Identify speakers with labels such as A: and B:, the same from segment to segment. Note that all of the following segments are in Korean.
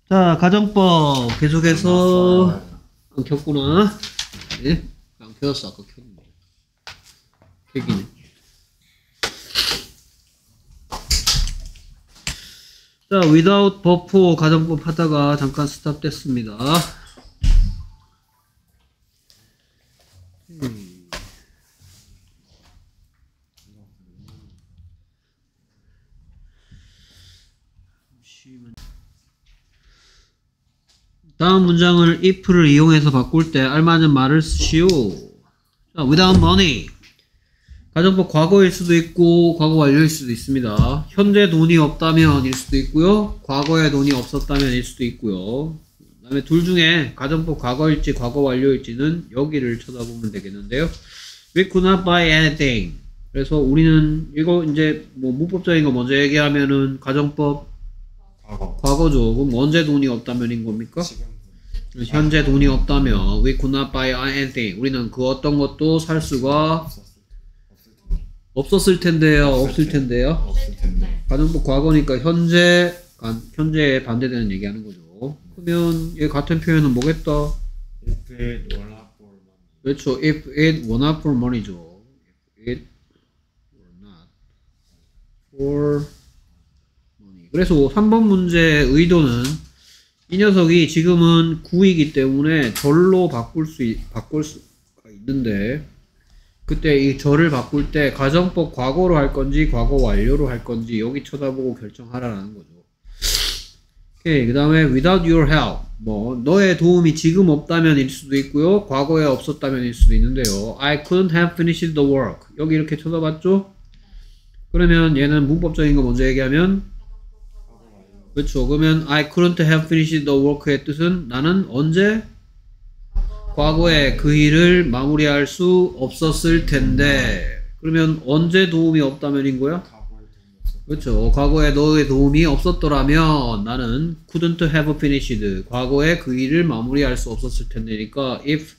A: 자, 가정법 계속해서 안 켰구나. 네? 안 켰어. 아까 켰는데. 켜기네. 자, without 버프 가정법 하다가 잠깐 스탑 됐습니다. 다음 문장을 if를 이용해서 바꿀 때 알맞은 말을 쓰시오. 자, without money. 가정법 과거일 수도 있고 과거 완료일 수도 있습니다. 현재 돈이 없다면 일 수도 있고요. 과거에 돈이 없었다면 일 수도 있고요. 그 다음에 둘 중에 가정법 과거일지 과거 완료일지는 여기를 쳐다보면 되겠는데요. We could not buy anything. 그래서 우리는 이거 이제 뭐 문법적인 거 먼저 얘기하면은 가정법 과거죠. 그럼 언제 돈이 없다면인 겁니까? 현재 돈이 없다면 we could not buy anything. 우리는 그 어떤 것도 살 수가 없었을 텐데요. 없을 텐데요. 가정법 과거니까 현재에 반대되는 얘기하는 거죠. 그러면 얘 같은 표현은 뭐겠다?
B: If it were not for money.
A: 그렇죠. If it were not for money죠. If it were not for money. 그래서 3번 문제의 의도는 이 녀석이 지금은 구이기 때문에 절로 바꿀 수가 있는데 그때 이 절을 바꿀 때 가정법 과거로 할 건지 과거 완료로 할 건지 여기 쳐다보고 결정하라는 거죠. 오케이. 그 다음에 without your help. 뭐 너의 도움이 지금 없다면 일 수도 있고요. 과거에 없었다면 일 수도 있는데요. I couldn't have finished the work. 여기 이렇게 쳐다봤죠? 그러면 얘는 문법적인 거 먼저 얘기하면 그렇죠. 그러면 I couldn't have finished the work의 뜻은 나는 언제? 과거에 그 일을 마무리할 수 없었을 텐데. 그러면 언제 도움이 없다면인 거야? 그렇죠. 과거에 너의 도움이 없었더라면 나는 couldn't have finished. 과거에 그 일을 마무리할 수 없었을 텐데니까 if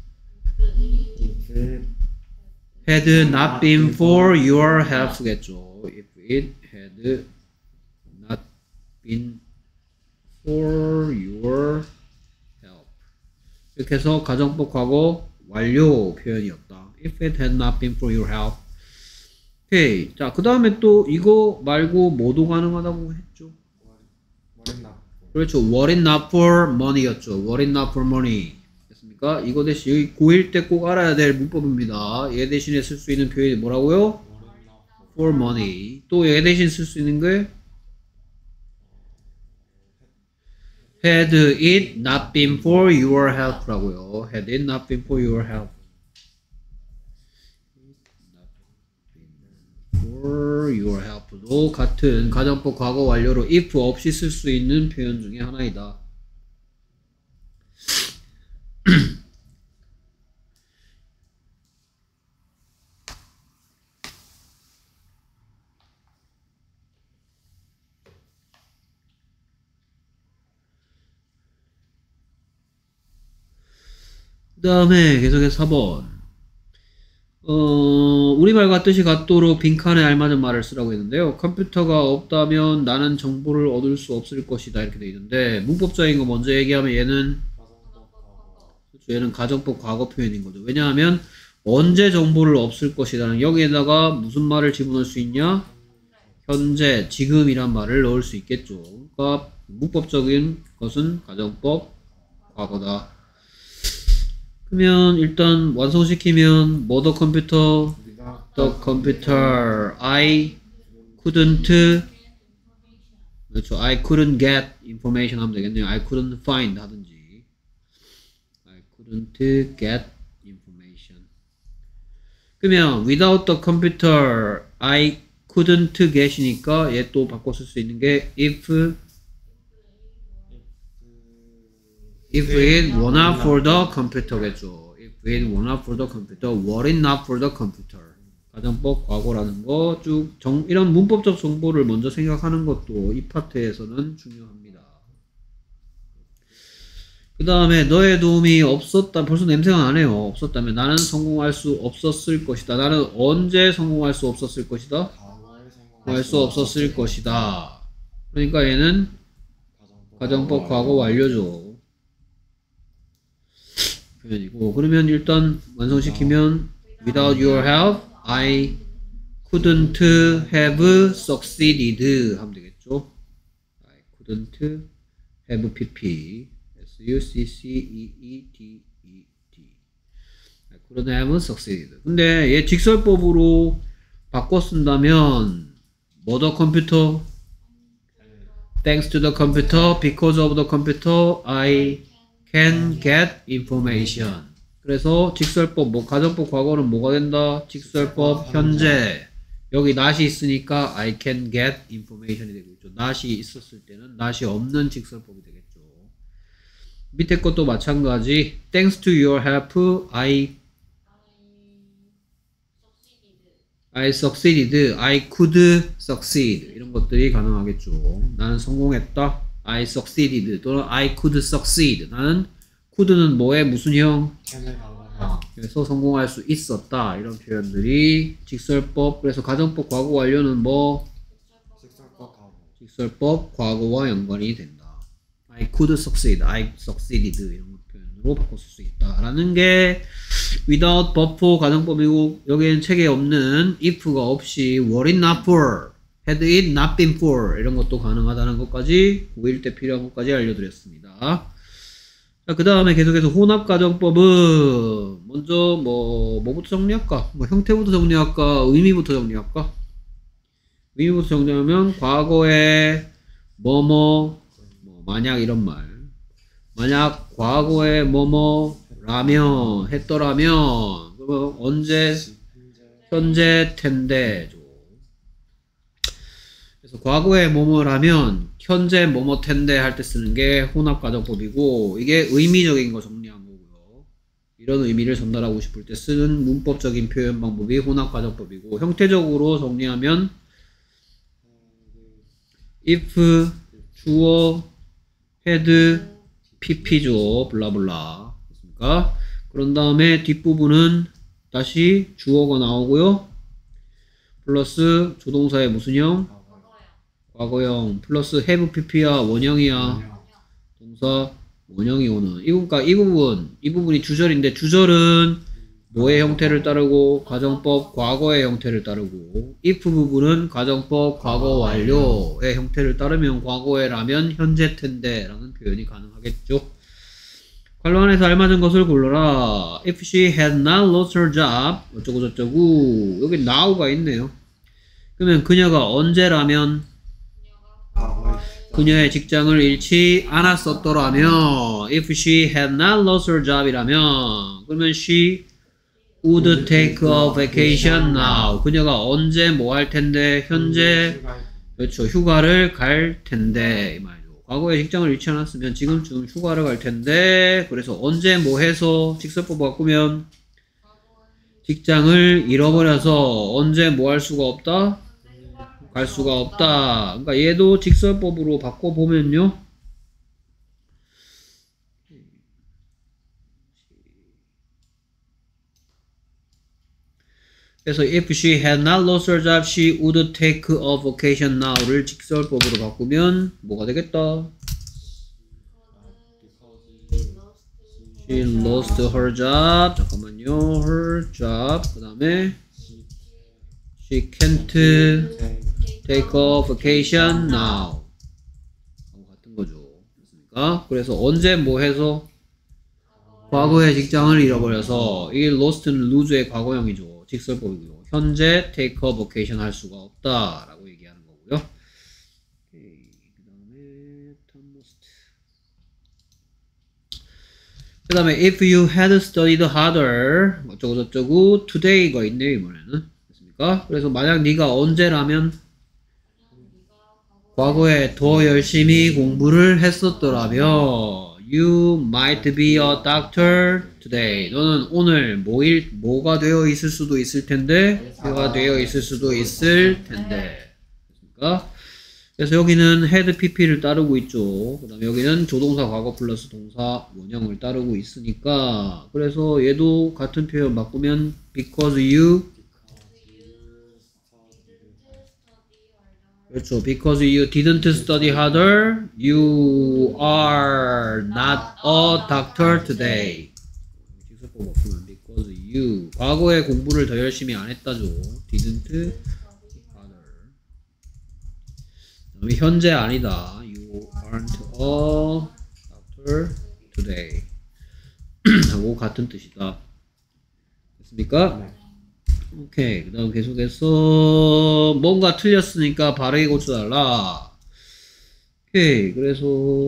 A: had not been for your help겠죠. If it had not been for your help. 이렇게 해서 가정법 과거 완료 표현이었다. If it had not been for your help. 오케이. 자, 그 다음에 또 이거 말고 뭐도 가능하다고 했죠? 그렇죠. What it not for money였죠. What it not for money. 됐습니까? 이거 대신 여기 고1 때 꼭 알아야 될 문법입니다. 얘 대신에 쓸 수 있는 표현이 뭐라고요? For money. 또 얘 대신 쓸 수 있는 게 Had it not been for your help라고요. Had it not been for your help. For your help도 같은 가정법 과거 완료로 if 없이 쓸 수 있는 표현 중에 하나이다. 그 다음에 계속해서 4번. 우리말과 뜻이 같도록 빈칸에 알맞은 말을 쓰라고 했는데요. 컴퓨터가 없다면 나는 정보를 얻을 수 없을 것이다. 이렇게 돼 있는데, 문법적인 거 먼저 얘기하면 얘는 가정법 과거 표현인 거죠. 왜냐하면, 언제 정보를 없을 것이다는 여기에다가 무슨 말을 집어넣을 수 있냐? 현재, 지금이란 말을 넣을 수 있겠죠. 그러니까, 문법적인 것은 가정법 과거다. 그러면 일단 완성시키면 뭐 the computer I couldn't 그렇죠. I couldn't get information 하면 되겠네요. I couldn't find 하든지 I couldn't get information. 그러면 without the computer I couldn't get이니까 얘 또 바꿔 쓸 수 있는 게 if it were not for the computer겠죠. If it were not for the computer, were it not for the computer. 가정법 과거라는 거 쭉 이런 문법적 정보를 먼저 생각하는 것도 이 파트에서는 중요합니다. 그 다음에 너의 도움이 없었다. 벌써 냄새가 나네요. 없었다면 나는 성공할 수 없었을 것이다. 나는 언제 성공할 수 없었을 것이다? 성공할 수 없었을 것이다. 그러니까 얘는 가정법 과거 완료죠. 표현이고 그러면 일단 완성시키면 without your help I couldn't have succeeded 하면 되겠죠. I couldn't have pp succeeded I couldn't have succeeded. 근데 얘 직설법으로 바꿔 쓴다면 뭐 더 컴퓨터 thanks to the computer because of the computer I can get information. 그래서 직설법 뭐 가정법 과거는 뭐가 된다? 직설법 현재 여기 not이 있으니까 I can get information이 되고 있죠. not이 있었을 때는 not이 없는 직설법이 되겠죠. 밑에 것도 마찬가지. Thanks to your help, I succeeded. I could succeed. 이런 것들이 가능하겠죠. 나는 성공했다. I succeeded. 또는 I could succeed. 나는 could는 뭐에 무슨 형? 그래서 성공할 수 있었다. 이런 표현들이 직설법. 그래서 가정법 과거 완료는 뭐? 직설법 과거와 연관이 된다. I could succeed. I succeeded. 이런 표현으로 바꿔 쓸 수 있다. 라는 게 without buffer 가정법이고 여기에는 책에 없는 if가 없이 were it not for, had it not been for 이런 것도 가능하다는 것까지 고1 때 필요한 것까지 알려드렸습니다. 자, 그 다음에 계속해서 혼합 가정법은 먼저 뭐부터 정리할까? 뭐 형태부터 정리할까? 의미부터 정리할까? 의미부터 정리하면 과거에 뭐뭐 만약 이런 말. 만약 과거에 뭐뭐라면 했더라면 그러면 언제 현재 텐데죠. 그래서 과거에 뭐뭐라면 현재 뭐뭐 텐데 할 때 쓰는 게 혼합 가정법이고 이게 의미적인 거 정리한 거고요. 이런 의미를 전달하고 싶을 때 쓰는 문법적인 표현 방법이 혼합 가정법이고 형태적으로 정리하면 if 주어 had pp죠. 블라블라. 됐습니까? 그런 다음에 뒷부분은 다시 주어가 나오고요. 플러스 조동사의 무슨 형? 과거형. 플러스 have pp야 원형이야. 동사 원형이 오는. 이 부분이 주절인데 주절은 뭐의 형태를 따르고 가정법 과거의 형태를 따르고 if 부분은 가정법 과거 완료의 형태를 따르면 과거에라면 현재 텐데 라는 표현이 가능하겠죠. 관련해서 알맞은 것을 골라라. If she had not lost her job 어쩌고 저쩌고 여기 now가 있네요. 그러면 그녀가 언제라면 그녀의 직장을 잃지 않았었더라면 if she had not lost her job이라면 그러면 she would take a vacation now. 그녀가 언제 뭐 할 텐데 현재 그렇죠 휴가를 갈 텐데 이 말이죠. 과거에 직장을 잃지 않았으면 지금쯤 휴가를 갈 텐데 그래서 언제 뭐 해서 직설법 바꾸면 직장을 잃어버려서 언제 뭐 할 수가 없다? 갈 수가 없다. 그러니까 얘도 직설법으로 바꿔보면요. 그래서 if she had not lost her job, she would take a vacation now를 직설법으로 바꾸면 뭐가 되겠다? She lost her job. 잠깐만요. her job. 그 다음에 she can't take a vacation now. 같은 거죠. 그렇습니까? 그래서 언제 뭐 해서 과거에 직장을 잃어버려서 이 lost는 lose의 과거형이죠. 직설법이고요. 현재 take a vacation 할 수가 없다 라고 얘기하는 거고요. 그 다음에 그 다음에 if you had studied harder 어쩌고 저쩌고 today가 있네요. 이번에는 됐습니까? 그래서 만약 네가 언제라면 과거에 더 열심히 공부를 했었더라면 You might be a doctor today. 너는 오늘 뭐가 되어 있을 수도 있을 텐데, 뭐가 되어 있을 수도 있을 텐데. 됐습니까? 그래서 여기는 had pp를 따르고 있죠. 그 다음에 여기는 조동사 과거 플러스 동사 원형을 따르고 있으니까, 그래서 얘도 같은 표현 바꾸면 because you 그렇죠. Because you didn't study harder, you are not a doctor today. 직설법 없으면 because you 과거에 공부를 더 열심히 안 했다죠. didn't study harder. 그다음에 현재 아니다. You aren't a doctor today. 하고 같은 뜻이다. 됐습니까?
B: 네.
A: 오케이. 그 다음 계속해서 뭔가 틀렸으니까 바르게 고쳐달라. 오케이. 그래서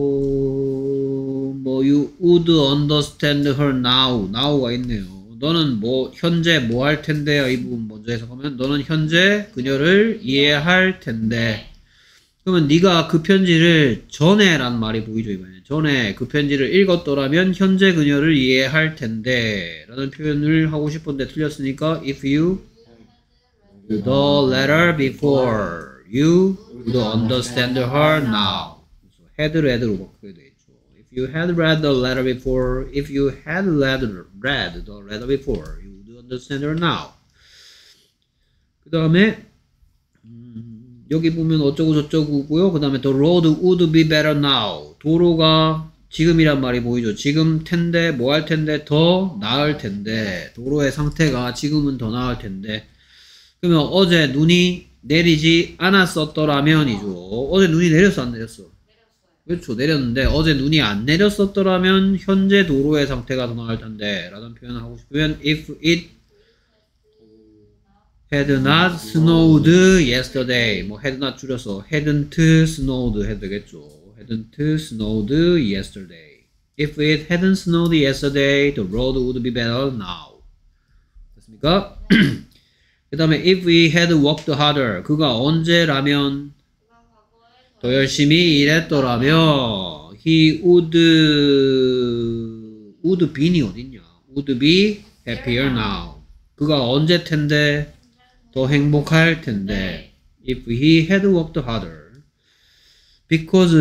A: 뭐 you would understand her now. now가 있네요. 너는 뭐 현재 뭐 할 텐데요. 이 부분 먼저 해석하면 너는 현재 그녀를 이해할 텐데. 그러면 네가 그 편지를 전에 란 말이 보이죠. 이번에 전에 그 편지를 읽었더라면 현재 그녀를 이해할 텐데 라는 표현을 하고 싶은데 틀렸으니까 if you read the letter before you would understand her now. had로 바꾸게 돼 있죠. if you had read the letter before if you had read the letter before you would understand her now. 그 다음에 여기 보면 어쩌고 저쩌고고요. 그 다음에 the road would be better now. 도로가 지금이란 말이 보이죠. 지금 텐데 뭐 할 텐데 더 나을 텐데 도로의 상태가 지금은 더 나을 텐데 그러면 어제 눈이 내리지 않았었더라면이죠. 어제 눈이 내렸어 안 내렸어? 그렇죠. 내렸는데 어제 눈이 안 내렸었더라면 현재 도로의 상태가 더 나을 텐데 라는 표현을 하고 싶으면 if it had not snowed yesterday. 뭐 had not 줄여서 hadn't snowed 해도 되겠죠. hadn't snowed yesterday. If it hadn't snowed yesterday, the road would be better now. 됐습니까? 그 다음에 if we had worked harder. 그가 언제라면 더 열심히 일했더라면 he would be니 어딨냐? would be happier now. 그가 언제 텐데 더 행복할 텐데 if he had worked harder because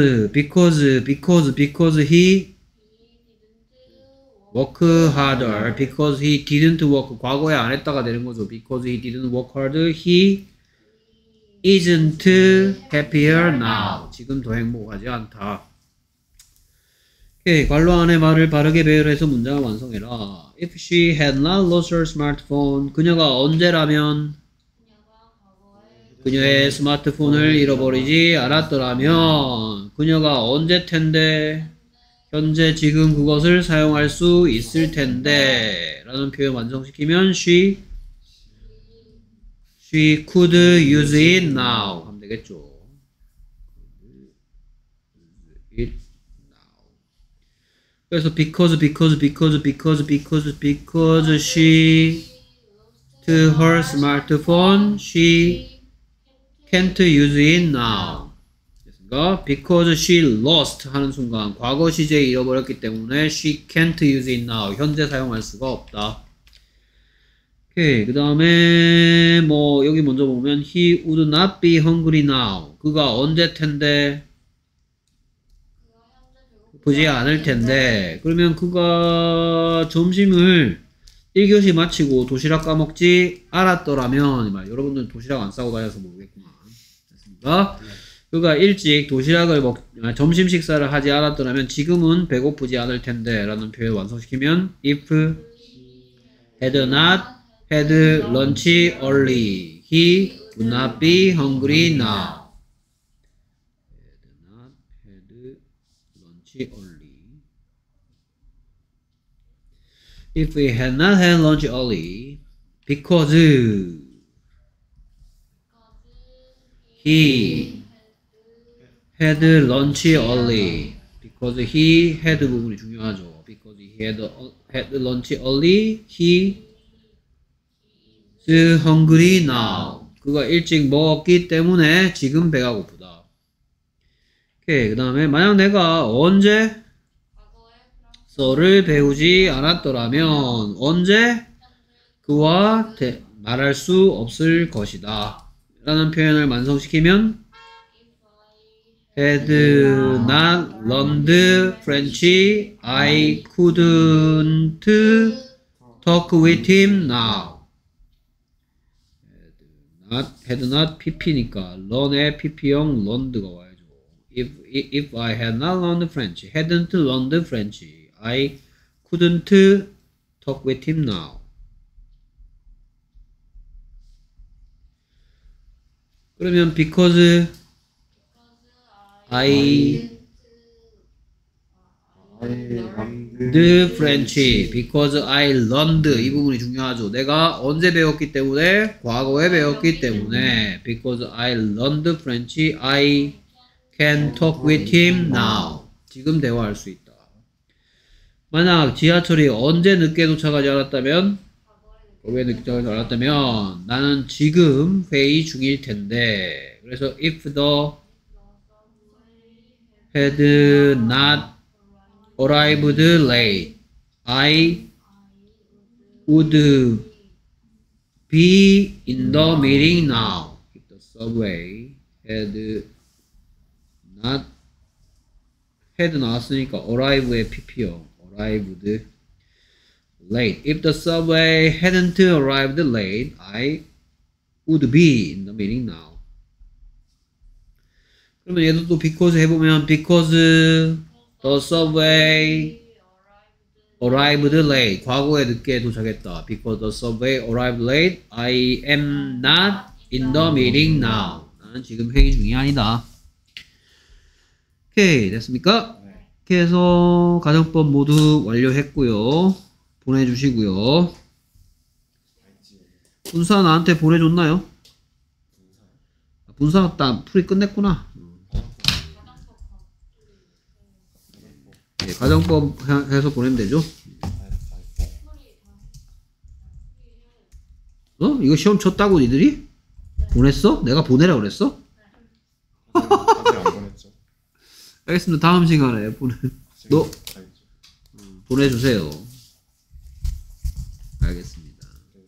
A: he work harder because he didn't work 과거에 안 했다가 되는 거죠. because he didn't work hard he isn't happier now. 지금 더 행복하지 않다. 오케이. 관로 안의 말을 바르게 배열해서 문장을 완성해라. If she had not lost her smartphone 그녀가 언제라면 그녀의 스마트폰을 잃어버리지 않았더라면 그녀가 언제 텐데 현재 지금 그것을 사용할 수 있을 텐데 라는 표현 완성시키면 she could use it now 하면 되겠죠. it now. 그래서 because she to her smartphone she can't use it now. 됐습니까? Because she lost 하는 순간 과거 시제에 잃어버렸기 때문에 she can't use it now. 현재 사용할 수가 없다. 오케이. 그 다음에 뭐 여기 먼저 보면 he would not be hungry now. 그가 언제 텐데 보지 않을 텐데 그러면 그가 점심을 1교시 마치고 도시락 까먹지 않았더라면 여러분들 도시락 안 싸고 다녀서 모르겠구만. 됐습니까? 그가 일찍 도시락을 점심 식사를 하지 않았더라면 지금은 배고프지 않을 텐데 라는 표현 완성시키면 if had not had lunch early he would not be hungry now. had not had lunch early if we had not had lunch early because he had lunch early because he had 부분이 중요하죠. because he had lunch early he is hungry now. 그가 일찍 먹었기 때문에 지금 배가 고프다. 오케이. 그 다음에 만약 내가 언제 썰을 배우지 않았더라면 언제 그와 말할 수 없을 것이다 라는 표현을 완성시키면 had not learned French I couldn't talk with him now. had had not pp니까 learn의 pp형 learned가 와야죠. If I had not learned French, hadn't learned French, I couldn't talk with him now. 그러면 because I the French, because I learned 이 부분이 중요하죠. 내가 언제 배웠기 때문에 과거에 배웠기 때문에 because I learned French, I can talk with him now. 지금 대화할 수 있다. 만약 지하철이 언제 늦게 도착하지 않았다면 왜 늦게 도착하지 않았다면 나는 지금 회의 중일 텐데. 그래서 if the had not arrived late, I would be in the meeting now. If the subway had 나왔으니까 arrive의 pp요. arrived late. If the subway hadn't arrived late, I would be in the meeting now. 그러면 얘도 또 because 해보면 because the subway arrived late. 과거에 늦게 도착했다. Because the subway arrived late, I am not in the meeting now. 나는 지금 회의 중이 아니다. 오케이, 됐습니까? 이렇게 해서 가정법 모두 완료했고요. 보내주시고요. 분사 나한테 보내줬나요? 분사 딱 풀이 끝냈구나. 네, 가정법 해서 보내면 되죠. 이거 시험 쳤다고 니들이? 보냈어? 내가 보내라 그랬어?
B: 아직 안 보냈죠.
A: 알겠습니다. 다음 시간에 보내주세요. 알겠습니다.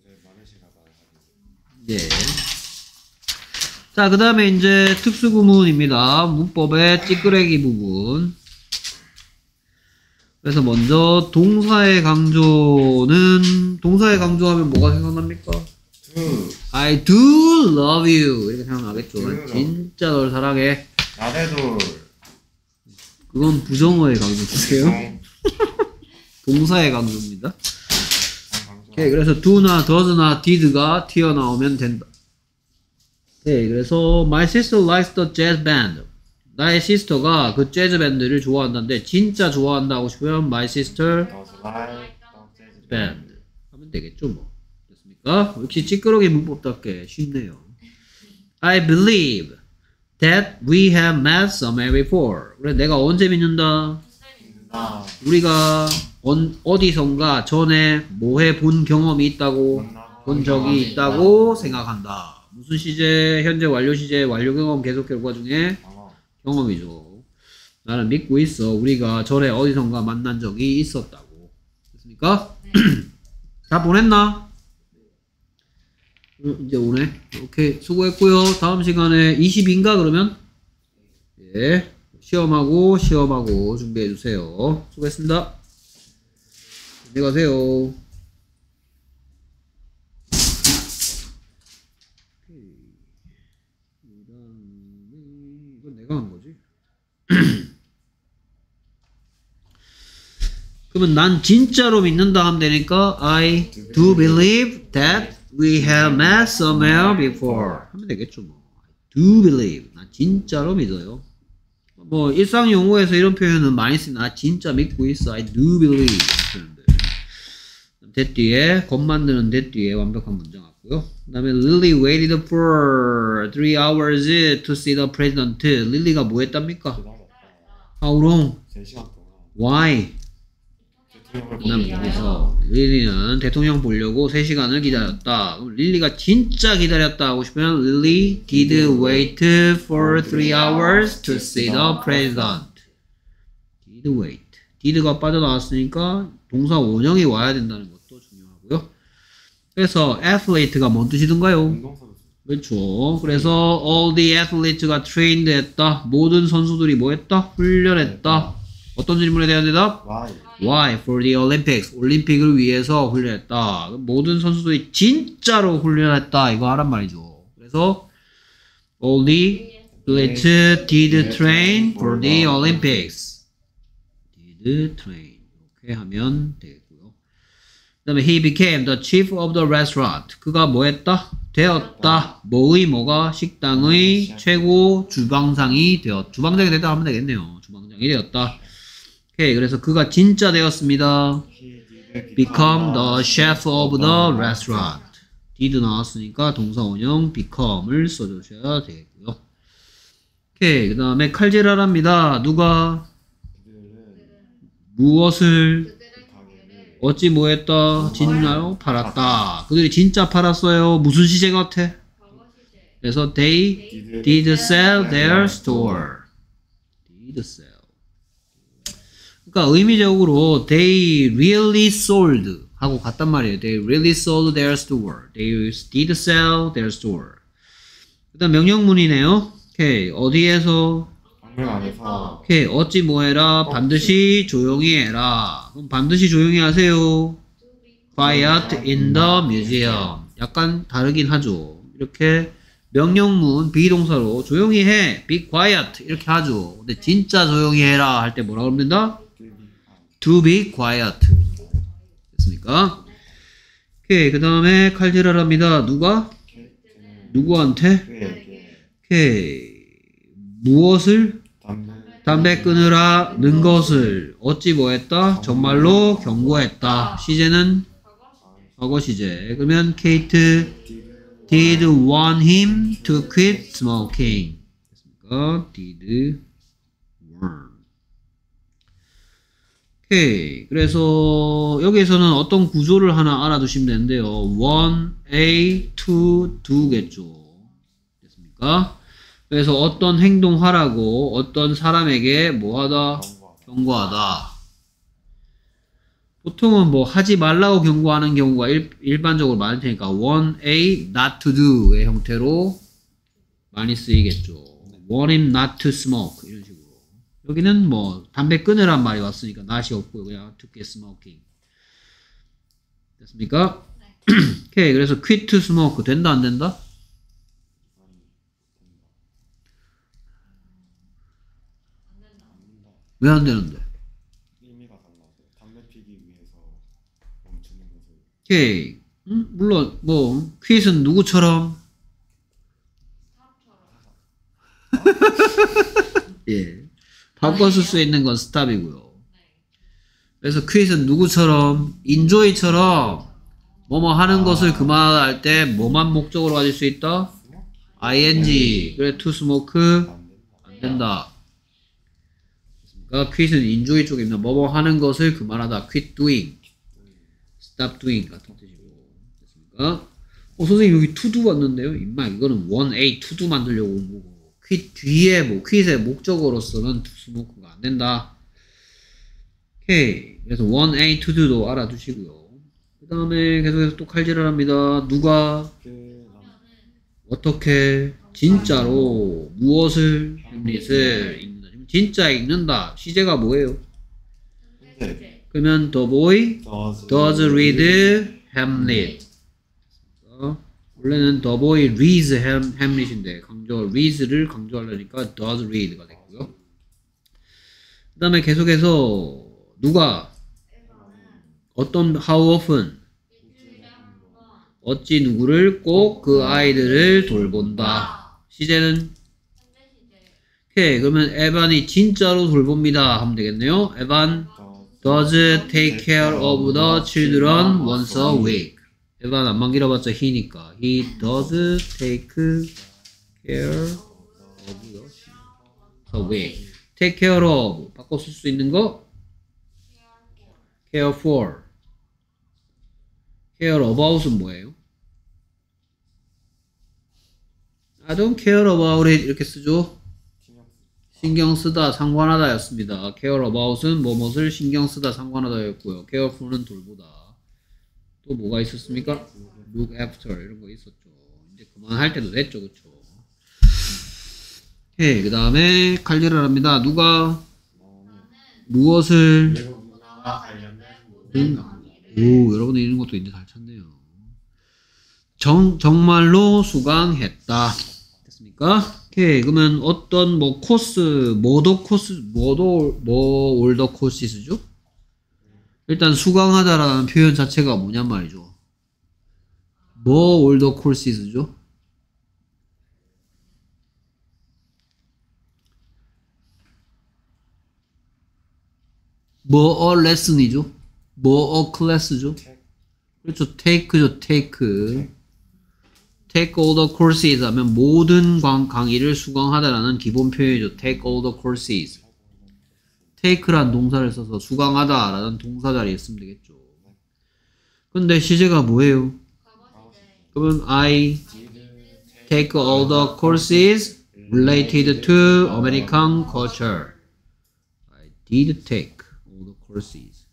A: 예. 자, 그 다음에 이제 특수구문입니다. 문법의 찌끄레기 부분. 그래서 먼저 동사의 강조는 동사의 강조하면 뭐가 생각납니까? I do love you 이렇게 생각나겠죠. 난 진짜 널 사랑해.
B: 나대돌.
A: 그건 부정어의 강조 주세요. 동사의 강조입니다. 오케이, 그래서 do나 does나 did가 튀어나오면 된다. 오케이, 그래서 my sister likes the jazz band. 나의 시스터가 그 재즈 밴드를 좋아한다는데 진짜 좋아한다 하고 싶으면 my sister band 하면 되겠죠 뭐. 됐습니까? 역시 찌끄러기 문법답게 쉽네요. I believe that we have met somewhere before. 그래, 내가 언제 믿는다? 우리가 어디선가 전에 뭐해 본 경험이 있다고 본 적이 있다고 생각한다. 무슨 시제? 현재 완료 시제, 완료 경험 계속 결과 중에 경험이죠. 나는 믿고 있어. 우리가 전에 어디선가 만난 적이 있었다고. 됐습니까? 다 보냈나? 이제 오네. 오케이. 수고했고요. 다음 시간에 20인가 그러면? 예. 시험하고 준비해주세요. 수고했습니다. 안녕히 가세요. 이건 내가 한 거지. 그러면 난 진짜로 믿는다 하면 되니까 I do believe that we have met somewhere before 하면 되겠죠 뭐. I do believe. 난 진짜로 믿어요. 뭐 일상 용어에서 이런 표현은 많이 쓰나. 나 진짜 믿고 있어. I do believe. that 뒤에 겉 만드는 that 뒤에 완벽한 문장 같고요. 그 다음에 Lily waited for 3 hours to see the president. 릴리가 뭐 했답니까? How long?
B: 3시간 동안.
A: Why? 그래서 릴리는 대통령 보려고 3시간을 기다렸다. 그럼 릴리가 진짜 기다렸다 하고 싶으면 Lily did wait for 3 hours to see the president. did wait. did가 빠져나왔으니까 동사 원형이 와야 된다는 것도 중요하고요. 그래서 athlete가 뭔 뜻이던가요? 그렇죠. 그래서 all the athletes가 trained 했다. 모든 선수들이 뭐 했다? 훈련했다. 어떤 질문에 대한 대답? Why? For the Olympics. 올림픽을 위해서 훈련했다. 모든 선수들이 진짜로 훈련했다. 이거 하란 말이죠. 그래서 그래서 all the athletes did train for the Olympics. did train. 이렇게 하면 되겠고요. 그 다음에 he became the chief of the restaurant. 그가 뭐 했다? 되었다. 뭐의 뭐가? 식당의 최고 주방장이 주방장이 되다 하면 되겠네요. 주방장이 되었다. 오케이. 그래서 그가 진짜 되었습니다. become the chef of the restaurant. did 나왔으니까 동사원형 become을 써주셔야 되겠고요. 오케이. 그 다음에 칼질하랍니다. 누가 무엇을 어찌 뭐했다? 진짜로 팔았다. 그들이 진짜 팔았어요. 무슨 시제 같아? 그래서 they did sell their store. did sell. 그러니까 의미적으로 they really sold 하고 같단 말이에요. They really sold their store. They did sell their store. 일단 명령문이네요. 오케이. 어디에서?
B: 방문 안에서
A: 오케이. 어찌 뭐해라? 반드시 조용히 해라. 그럼 반드시 조용히 하세요. Quiet in the museum. 약간 다르긴 하죠. 이렇게 명령문 비동사로 조용히 해. Be quiet. 이렇게 하죠. 근데 진짜 조용히 해라 할 때 뭐라고 하면 된다? To be quiet. 됐습니까? 오케이. 그 다음에 칼질하랍니다. 누가? 누구한테? 오케이. 무엇을? 담배 끊으라는 것을 어찌 뭐했다? 정말로 경고했다. 시제는 과거 시제. 그러면 케이트 did want him to quit smoking. 됐습니까? did warn. 오케이. 그래서 여기에서는 어떤 구조를 하나 알아두시면 되는데요. want A to do겠죠. 됐습니까? 그래서 어떤 행동하라고 어떤 사람에게 뭐하다? 경고하다. 보통은 뭐 하지 말라고 경고하는 경우가 일반적으로 많을 테니까 want A not to do의 형태로 많이 쓰이겠죠. want him not to smoke 이런 식으로. 여기는 뭐 담배 끊으란 말이 왔으니까 not이 없고요. 그냥 to quit smoking. 됐습니까? 오케이. 그래서 quit to smoke 된다 안 된다? 왜 안 되는데?
B: 의미가 달라서 담배 피기 위해서 멈추는 것을.
A: 오케이. 물론 뭐 quit은 누구처럼? 예. 바꿔 쓸 수 있는 건 stop이고요. 그래서 quit은 누구처럼? enjoy처럼 뭐뭐 하는 것을 그만할 때 뭐만 목적으로 가질 수 있다? ing. 그래 to smoke 안 된다. quit은 enjoy 쪽에 있는 뭐뭐 하는 것을 그만하다. quit doing, stop doing 같은 뜻이고. 됐습니까? 선생님 여기 to do 왔는데요. 임마 이거는 want A to do 만들려고 온 거고. quit 뒤에 뭐 quit의 목적어로서는 to smoke가 안 된다. 오케이. 그래서 want A to do도 알아두시고요. 그 다음에 계속해서 또 칼질을 합니다. 누가 어떻게 진짜로 무엇을 햄릿을 읽는다. 진짜 읽는다. 시제가 뭐예요? 그러면 the boy does read Hamlet. 원래는 the boy reads Hamlet인데 reads를 강조하려니까 does read가 됐고요. 그 다음에 계속해서 누가 어떤 how often 어찌 누구를 꼭 그 아이들을 돌본다. 시제는 오케이. 그러면 에반이 진짜로 돌봅니다 하면 되겠네요. 에반 does take care of the children once a week. 에반 안만 길어봤자 he니까 he does take care of the week. take care of 바꿔 쓸 수 있는 거 care for. care about은 뭐예요? I don't care about it 이렇게 쓰죠. 신경 쓰다, 상관하다 였습니다. care about은 뭐뭇을 신경 쓰다, 상관하다 였고요. care for는 돌보다. 또 뭐가 있었습니까? look after 이런 거 있었죠. 이제 그만할 때도 됐죠. 그쵸? 그 다음에 칼질을 합니다. 누가 무엇을 오, 여러분들 이런 것도 이제 잘 찾네요. 정말로 수강했다. 됐습니까? 오케이. 그러면 어떤 뭐 코스, 뭐 올더 코시스죠? 일단 수강하다라는 표현 자체가 뭐냔 말이죠. 뭐 올더 코시스죠? 뭐 레슨이죠? 뭐 클래스죠? 그렇죠. take죠. take all the courses 하면 모든 강의를 수강하다라는 기본 표현이죠. take all the courses. take란 동사를 써서 수강하다라는 동사 자리에 쓰면 되겠죠. 근데 시제가 뭐예요? 그러면 I take all the courses related to American culture. I did take all the courses.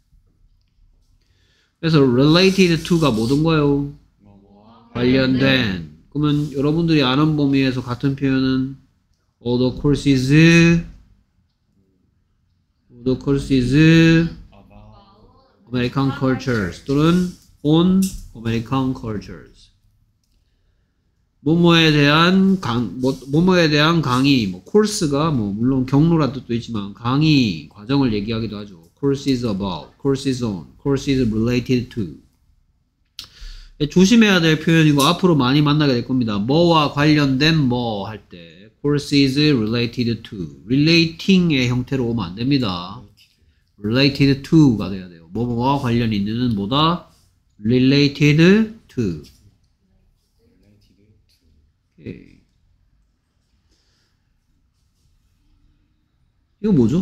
A: 그래서 related to가 모든 거예요. 관련된. 그러면 여러분들이 아는 범위에서 같은 표현은 all the courses American cultures 또는 on American cultures. 뭐뭐에 대한 강의, 뭐 코र्스가 뭐 물론 경로란 뜻도 있지만 강의 과정을 얘기하기도 하죠. courses about, courses on, courses related to. 조심해야 될 표현이고 앞으로 많이 만나게 될 겁니다. 뭐와 관련된 뭐 할 때 courses related to, relating의 형태로 오면 안 됩니다. related to가 돼야 돼요. 뭐뭐와 관련 있는 뭐다? related to. 오케이. 이거 뭐죠?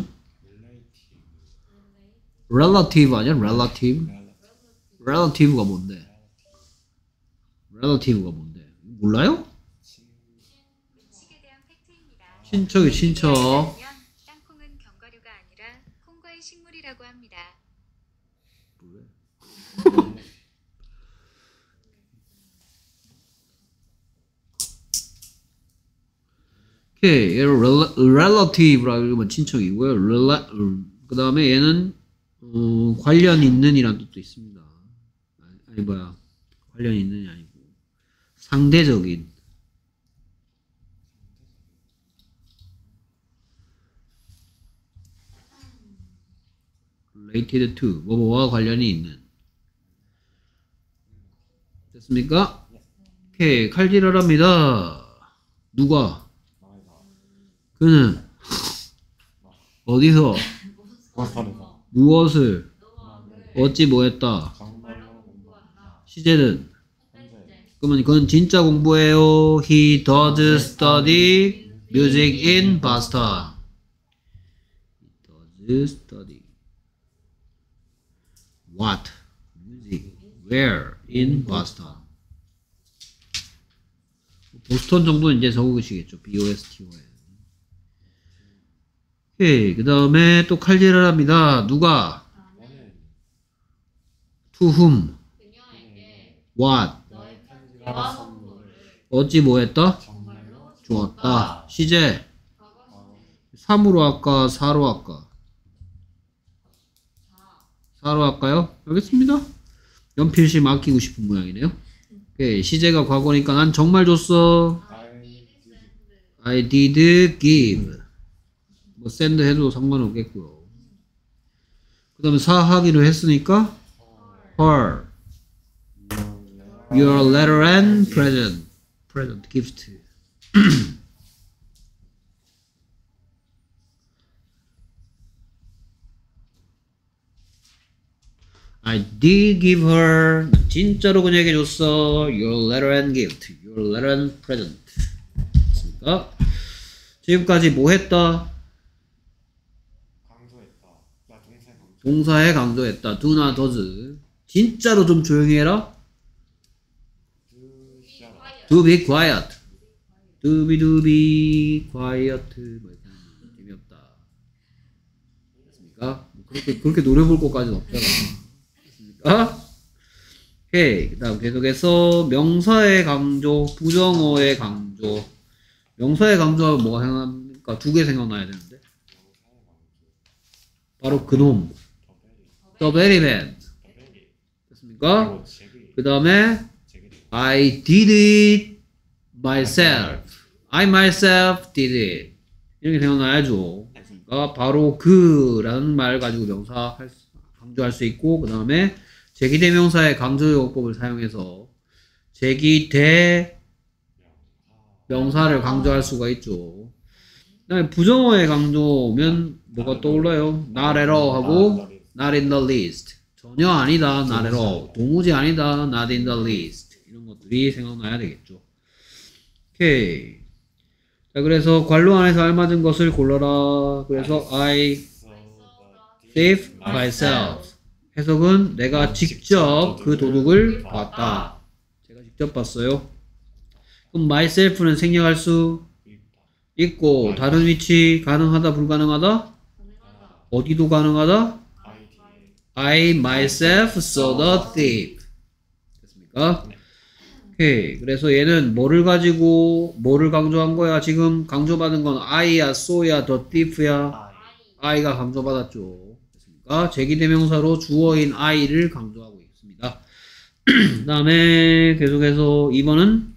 A: relative 아니야? relative가 뭔데? relative가 뭔데? 몰라요?
C: 음식에 대한 팩트입니다.
A: 친척이 친척.
C: 땅콩은 견과류가 아니라 콩과의 식물이라고 합니다.
A: 오케이, 얘를 relative라고 읽으면 친척이고요. 그 다음에 얘는 관련 있는이란 뜻도 있습니다. 아니 뭐야, 관련 있는이 아니고 상대적인. related to, 뭐뭐와 관련이 있는. 됐습니까? 오케이, 칼질하랍니다. 누가? 그는 어디서 무엇을 어찌 뭐했다. 시제는 그러면 그건 진짜 공부해요. He does study music in Boston. He does study what? music where? in Boston. 보스턴 정도는 이제 적으시겠죠. BOSTON. 오케이. 그 다음에 또 칼질을 합니다. 누가? to whom? what? 어찌 뭐했다? 주었다. 시제 3으로 할까? 4로 할까? 4로 할까요? 알겠습니다. 연필시 맡기고 싶은 모양이네요. 오케이. 시제가 과거니까 난 정말 줬어. I did give. 뭐 send 해도 상관없겠고요. 그 다음에 사하기로 했으니까 her your letter and present gift. I did give her. 진짜로 그녀에게 줬어. Your letter and gift. Your letter and present. 됐습니까? 지금까지 뭐 했다?
B: 강조했다. 나
A: 동사에 강조했다. do나 does. 진짜로 좀 조용히 해라. To be quiet. To be quiet. 뭐 이렇게 하면 재미없다. 됐습니까? 그렇게 노래 볼 것까지는 없잖아. 오케이. 그 다음 계속해서 명사의 강조, 부정어의 강조. 명사의 강조하면 뭐가 생각납니까? 두 개 생각나야 되는데. 바로 그놈. The very bad. 됐습니까? 그 다음에 I did it myself. I myself did it. 이렇게 생각나야죠. 그러니까 바로 그라는 말 가지고 명사 강조할 수 있고, 그 다음에 제기대명사의 강조요법을 사용해서 제기대 명사를 강조할 수가 있죠. 그 다음에 부정어의 강조면 뭐가 떠올라요? Not at all 하고 Not in the least. 전혀 아니다. Not at all. 도무지 아니다. Not in the least. 이런 것들이 생각나야 되겠죠. 오케이. 자, 그래서 관로 안에서 알맞은 것을 골라라. 그래서 I save myself. 해석은 내가 직접 그 도둑을 봤다. 제가 직접 봤어요. 그럼 myself는 생략할 수 있고, 다른 위치 가능하다 불가능하다? 어디도 가능하다? I myself saw the thief. 됐습니까? 오케이. 그래서 얘는 뭐를 가지고 뭐를 강조한 거야? 지금 강조받은 건 I야, saw야, the thief야? I가 강조받았죠. 됐습니까? 제기대명사로 주어인 I를 강조하고 있습니다. 그 다음에 계속해서 2번은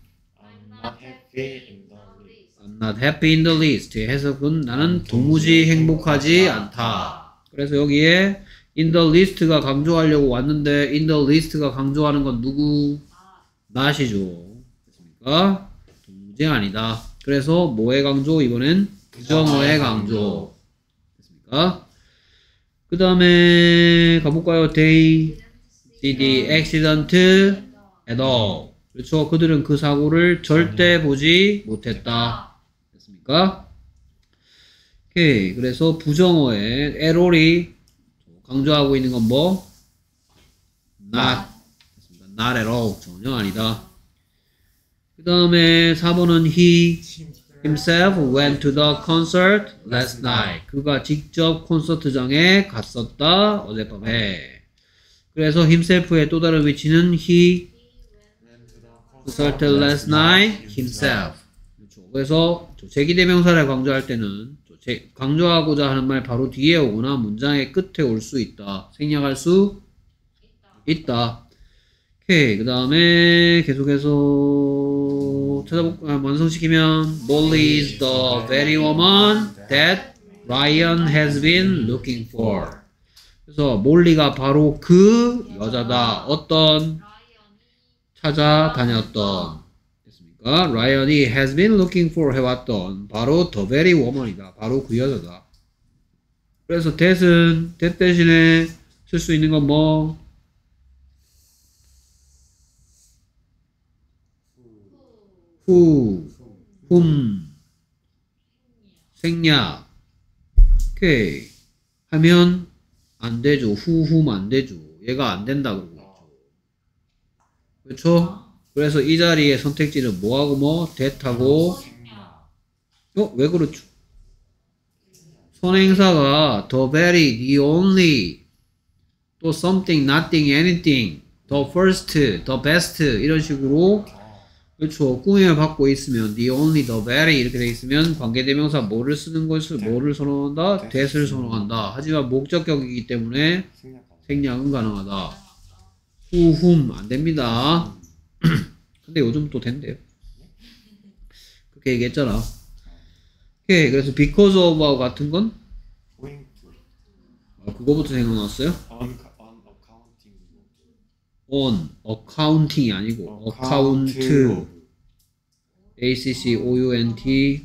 A: I'm not happy in the least. 해석은 나는 도무지 행복하지 않다. 그래서 여기에 in the list가 강조하려고 왔는데 in the list가 강조하는 건 누구? not이죠. 됐습니까? 도무지 아니다. 그래서 뭐의 강조? 이번엔 부정어의 강조. 됐습니까? 그 다음에 가볼까요? They did the accident at all. 그렇죠. 그들은 그 사고를 절대 보지 못했다. 됐습니까? 오케이. 그래서 부정어의 error이 강조하고 있는 건 뭐? not. 됐습니다. not at all. 전혀 아니다. 그 다음에 4번은 he himself went to the concert last night. 그가 직접 콘서트장에 갔었다. 어젯밤에. 그래서 himself의 또 다른 위치는 he concerted last night himself. 그렇죠. 그래서 제기대명사를 강조할 때는 강조하고자 하는 말 바로 뒤에 오거나 문장의 끝에 올 수 있다. 생략할 수 있다. 오케이. 그 다음에 계속해서 완성시키면 Molly is the very woman that Ryan has been looking for. 그래서 몰리가 바로 그 여자다. 어떤? 찾아다녔던. 됐습니까? 라이언이 has been looking for 해왔던 바로 the very woman이다. 바로 그 여자다. 그래서 that은 that 대신에 쓸 수 있는 건 뭐? who, whom, 생략. 오케이. 하면 안 되죠. whom 안 되죠. 얘가 안 된다 그러고 있죠. 그렇죠? 그래서 이 자리에 선택지는 뭐하고 뭐? that하고 왜 그렇죠? 선행사가 the very, the only, 또 something, nothing, anything, the first, the best 이런 식으로 그렇죠. 꾸밈을 받고 있으면 the only, the very 이렇게 돼 있으면 관계대명사 뭐를 쓰는 것을 뭐를 선언한다? that을 선언한다. 하지만 목적격이기 때문에 생략은 가능하다. who, whom 안 됩니다. 근데 요즘 또 된대요. 그렇게 얘기했잖아. 오케이. 그래서 because of하고 같은 건 그거부터 생각났어요? on accounting이 아니고 account account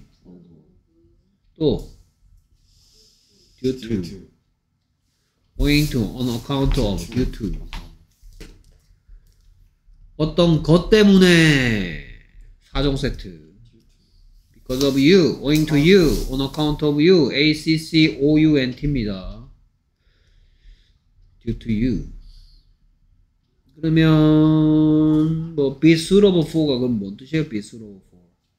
A: 또 due to owing to on account of due to 어떤 것 때문에 4종 세트 because of you, owing to you, on account of you, ACCOUNT입니다. due to you. 그러면 뭐 be suitable for가 그럼 뭔 뜻이에요? be suitable for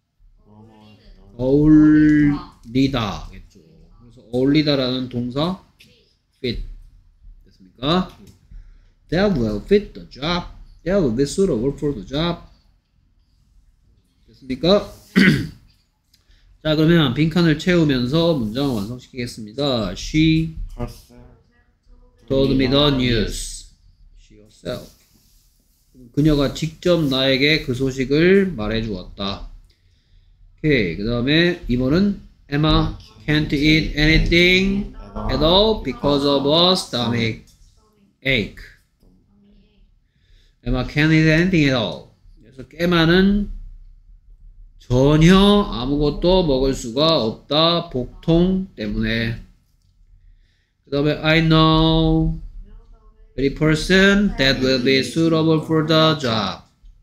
A: 어울리다겠죠. 그래서 어울리다라는 동사 fit 됐습니까? That will fit the job. That will be suitable for the job. 됐습니까? 자, 그러면 빈칸을 채우면서 문장을 완성시키겠습니다. She told me the news. She herself. 그녀가 직접 나에게 그 소식을 말해 주었다. 오케이. 그 다음에 2번은 Emma can't eat anything at all because of a stomach ache. Emma can't eat anything at all. 그래서 에마는 전혀 아무것도 먹을 수가 없다. 복통 때문에. 그 다음에 I know the person that will be suitable for the job.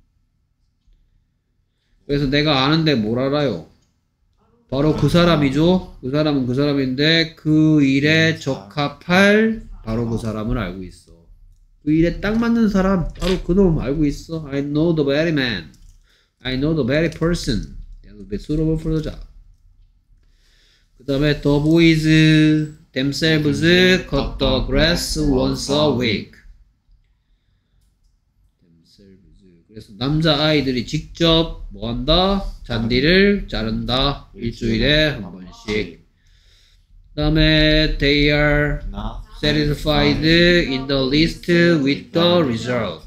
A: 그래서 내가 아는데 뭘 알아요? 바로 그 사람이죠. 그 사람은 그 사람인데 그 일에 적합할 바로 그 사람을 알고 있어. 그 일에 딱 맞는 사람 바로 그놈 알고 있어. I know the very man. I know the very person that will be suitable for the job. 그 다음에 the boys themselves cut the grass once a week. 그래서 남자 아이들이 직접 뭐 한다? 잔디를 자른다. 일주일에 한 번씩. 그 다음에 they are satisfied in the least with the result.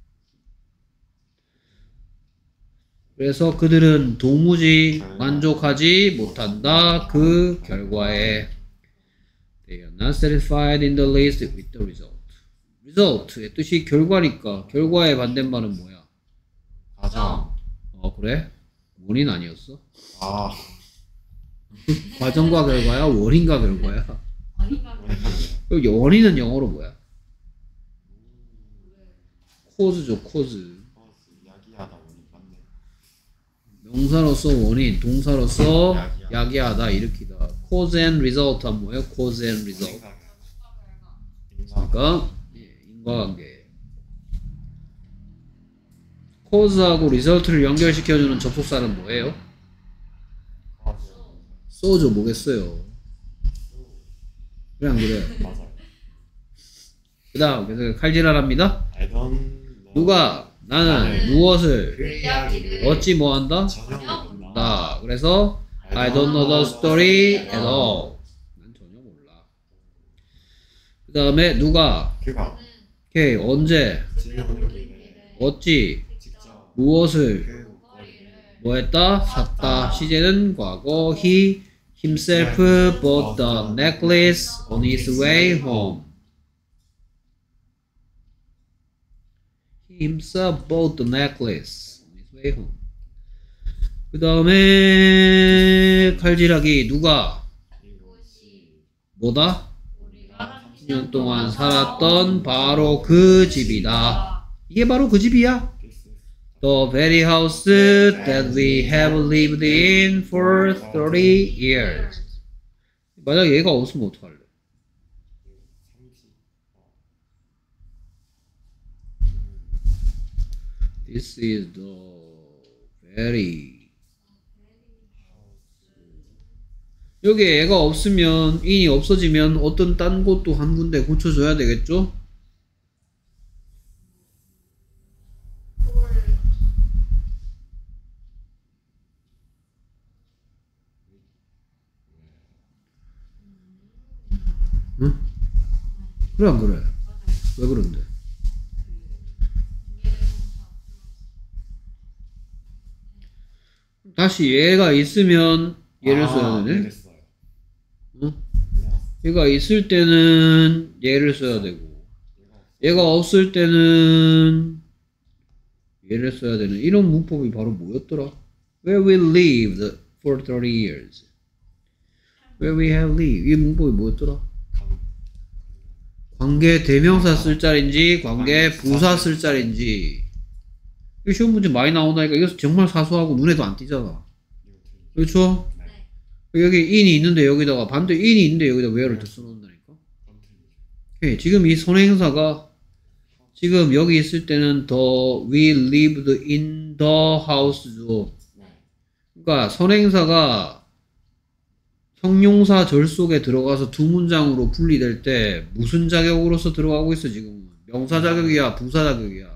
A: 그래서 그들은 도무지 만족하지 못한다. 그 결과에. They are not satisfied in the least with the result. result의 뜻이 결과니까 결과의 반대말은 뭐야?
B: 과정.
A: 그래? 원인 아니었어?
B: 아.
A: 과정과 결과야? 원인과 결과야? 여기 원인은 영어로 뭐야? 코즈죠, 코즈.
B: 야기하다 원인 맞네.
A: 명사로서 원인, 동사로서 야기하다, 일으키다. cause and result 하면 뭐예요? cause and result. 그러니까 인과관계. cause하고 result를 연결시켜주는 접속사는 뭐예요? so죠, 뭐겠어요? 그래 안 그래?
B: 맞아요.
A: 그 다음 그래서 칼질하랍니다.
B: I don't
A: 누가 나는 무엇을
B: 그 이야기를
A: 어찌 뭐한다?
B: 전혀 모른다.
A: 나 그래서 I don't know the story at all. 난 전혀 몰라. 그 다음에 누가
B: 그가
A: 오케이 언제
B: 집에 오는 길에
A: 어찌
B: 직접
A: 무엇을
B: 그 목걸이를
A: 뭐 했다? 샀다. 시제는 과거. He himself bought the necklace on his way home. He himself bought the necklace on his way home. 그 다음에 칼질하기 누가
B: 이곳이
A: 뭐다?
B: 우리가
A: 10년 동안 살았던 바로 그 집이다. 이게 바로 그 집이야. The very house that we have lived in for 30 years. 만약 얘가 없으면 어떡할래? This is the very. 여기 애가 없으면 인이 없어지면 어떤 딴 곳도 한 군데 고쳐줘야 되겠죠? 응? 그래 안 그래? 왜 그런데? 다시 얘가 있으면 얘를 써야 되네?
B: 얘를 써요.
A: 응? 얘가 있을 때는 얘를 써야 되고 얘가 없을 때는 얘를 써야 되는 이런 문법이 바로 뭐였더라? Where we lived for 30 years. Where we have lived. 이 문법이 뭐였더라? 관계 대명사 쓸 자리인지 관계 부사 쓸 자리인지 이 시험 문제 많이 나온다니까. 이거 정말 사소하고 눈에도 안 띄잖아. 그렇죠?
B: 네.
A: 여기 in이 있는데 여기다가 반대 in이 있는데 여기다 where를 더 써놓는다니까. 오케이. 지금 이 선행사가 지금 여기 있을 때는 the we lived in the house죠. 그러니까 선행사가 형용사 절 속에 들어가서 두 문장으로 분리될 때 무슨 자격으로서 들어가고 있어 지금? 명사 자격이야, 부사 자격이야?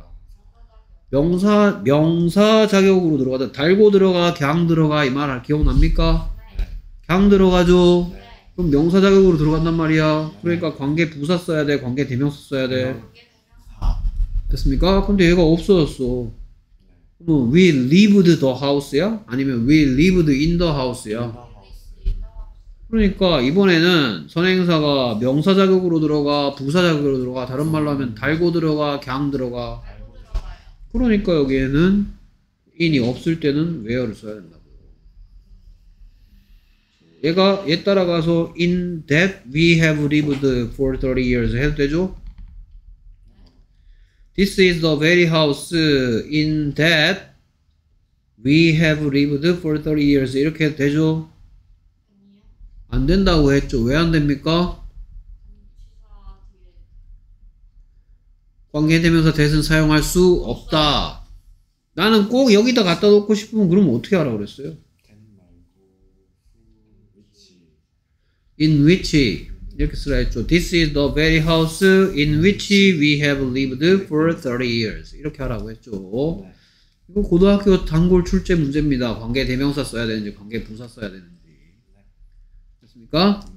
A: 명사 자격으로 들어가다. 달고 들어가, 갱 들어가 이 말 기억납니까?
B: 네.
A: 갱 들어가죠.
B: 네.
A: 그럼 명사 자격으로 들어간단 말이야. 그러니까 관계 부사 써야 돼, 관계 대명사 써야 돼. 됐습니까? 근데 얘가 없어졌어. 그러면 we lived the house야? 아니면 we lived in the house야? 그러니까 이번에는 선행사가 명사 자격으로 들어가, 부사 자격으로 들어가, 다른 말로 하면 달고 들어가, 갱 들어가. 그러니까 여기에는 in이 없을 때는 where를 써야 된다고요. 얘 따라가서 in that we have lived for 30 years 해도 되죠? This is the very house in that we have lived for 30 years 이렇게 해도 되죠? 안 된다고 했죠. 왜 안 됩니까? 관계대명사 that은 사용할 수 없다. 나는 꼭 여기다 갖다 놓고 싶으면 그러면 어떻게 하라고 그랬어요? in which 이렇게 쓰라 했죠. This is the very house in which we have lived for 30 years 이렇게 하라고 했죠. 이거 고등학교 단골 출제 문제입니다. 관계대명사 써야 되는지 관계부사 써야 되는지. 됐습니까?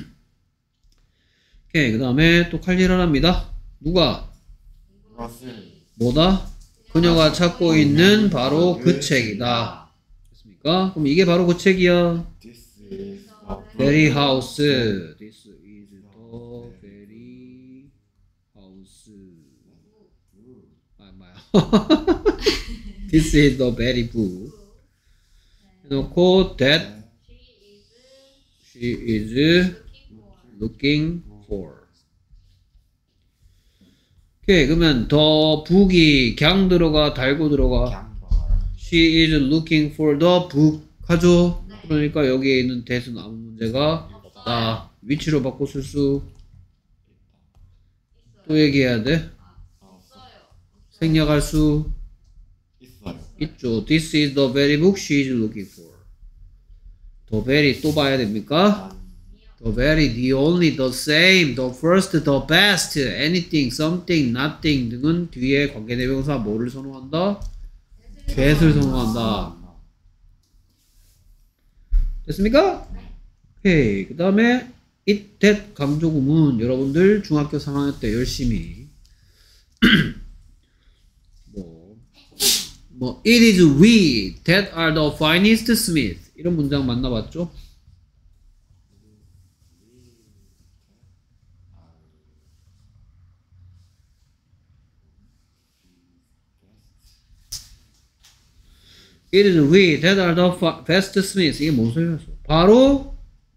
A: 오케이, 그 다음에 또 칼질 하랍니다. 누가? 뭐다? 그녀가 찾고 있는 바로 그 책이다. 됐습니까? 그럼 이게 바로 그 책이야. very house. This is the very house. 아, 뭐야? This is the very book. 해놓고 that she is looking for. 오케이, 그러면 the book이 갱 들어가, 달고 들어가. She is looking for the book 하죠? 그러니까 여기에 있는 that은 아무 문제가 없다. 위치로 바꿔 쓸 수 또 얘기해야 돼? 생략할 수 있죠. This is the very book she is looking for. The very 또 봐야 됩니까? The very, the only, the same, the first, the best, anything, something, nothing 등은 뒤에 관계대명사 뭐를 선호한다? that을 선호한다. 됐습니까? 오케이. 그 다음에 it, that 강조구문 여러분들 중학교 3학년 때 열심히 it is we that are the finest smith 이런 문장 만나봤죠? It is we that are the best smiths. 이게 뭔 소리였어? 바로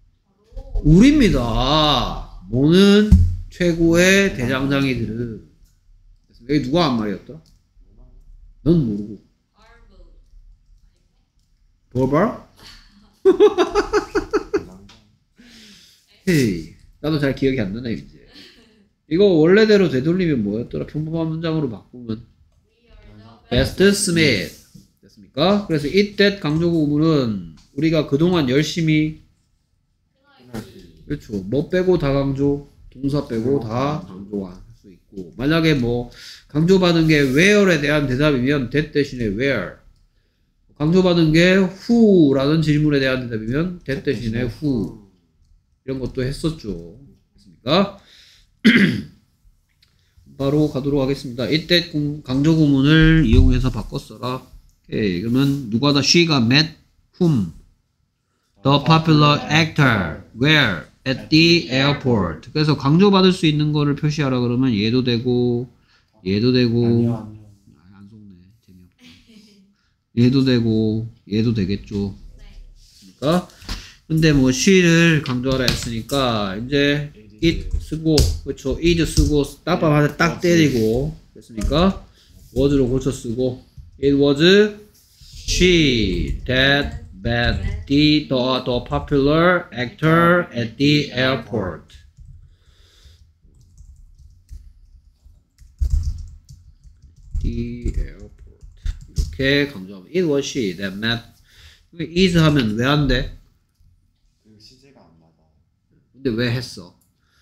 A: 우리입니다. 뭐는 최고의 대장장이들은. 여기 누가 한 말이었더라? 넌 모르고. 볼발? 헤이, 나도 잘 기억이 안 나네 이제. 이거 원래대로 되돌리면 뭐였더라? 평범한 문장으로 바꾸면 best smith. 됐습니까? 그래서 it, that 강조구문은 우리가 그동안 열심히 그렇죠. 뭐 빼고 다 강조, 동사 빼고 다 강조할 수 있고 만약에 뭐 강조받은 게 where에 대한 대답이면 that 대신에 where 강조받은 게 who라는 질문에 대한 대답이면 that 대신에 who 이런 것도 했었죠. 됐습니까? 바로 가도록 하겠습니다. it, that 강조구문을 이용해서 바꿔 써라. 오케이, 그러면 누가다 she가 met whom? The popular actor. Where? At the airport. 그래서 강조받을 수 있는 거를 표시하라 그러면 얘도 되고 얘도 되고 안 속네. 재미없다. 얘도 되고 얘도 되겠죠. 그러니까 근데 뭐 she를 강조하라 했으니까 이제 it 쓰고 그렇죠. is 쓰고 딱밤한테 딱 때리고 됐습니까? was로 고쳐 쓰고 it was she that met the popular actor at the airport. The airport. 이렇게 강조하면 it was she that met. is 하면 왜 안 돼?
B: 그 시제가 안 맞아.
A: 근데 왜 했어?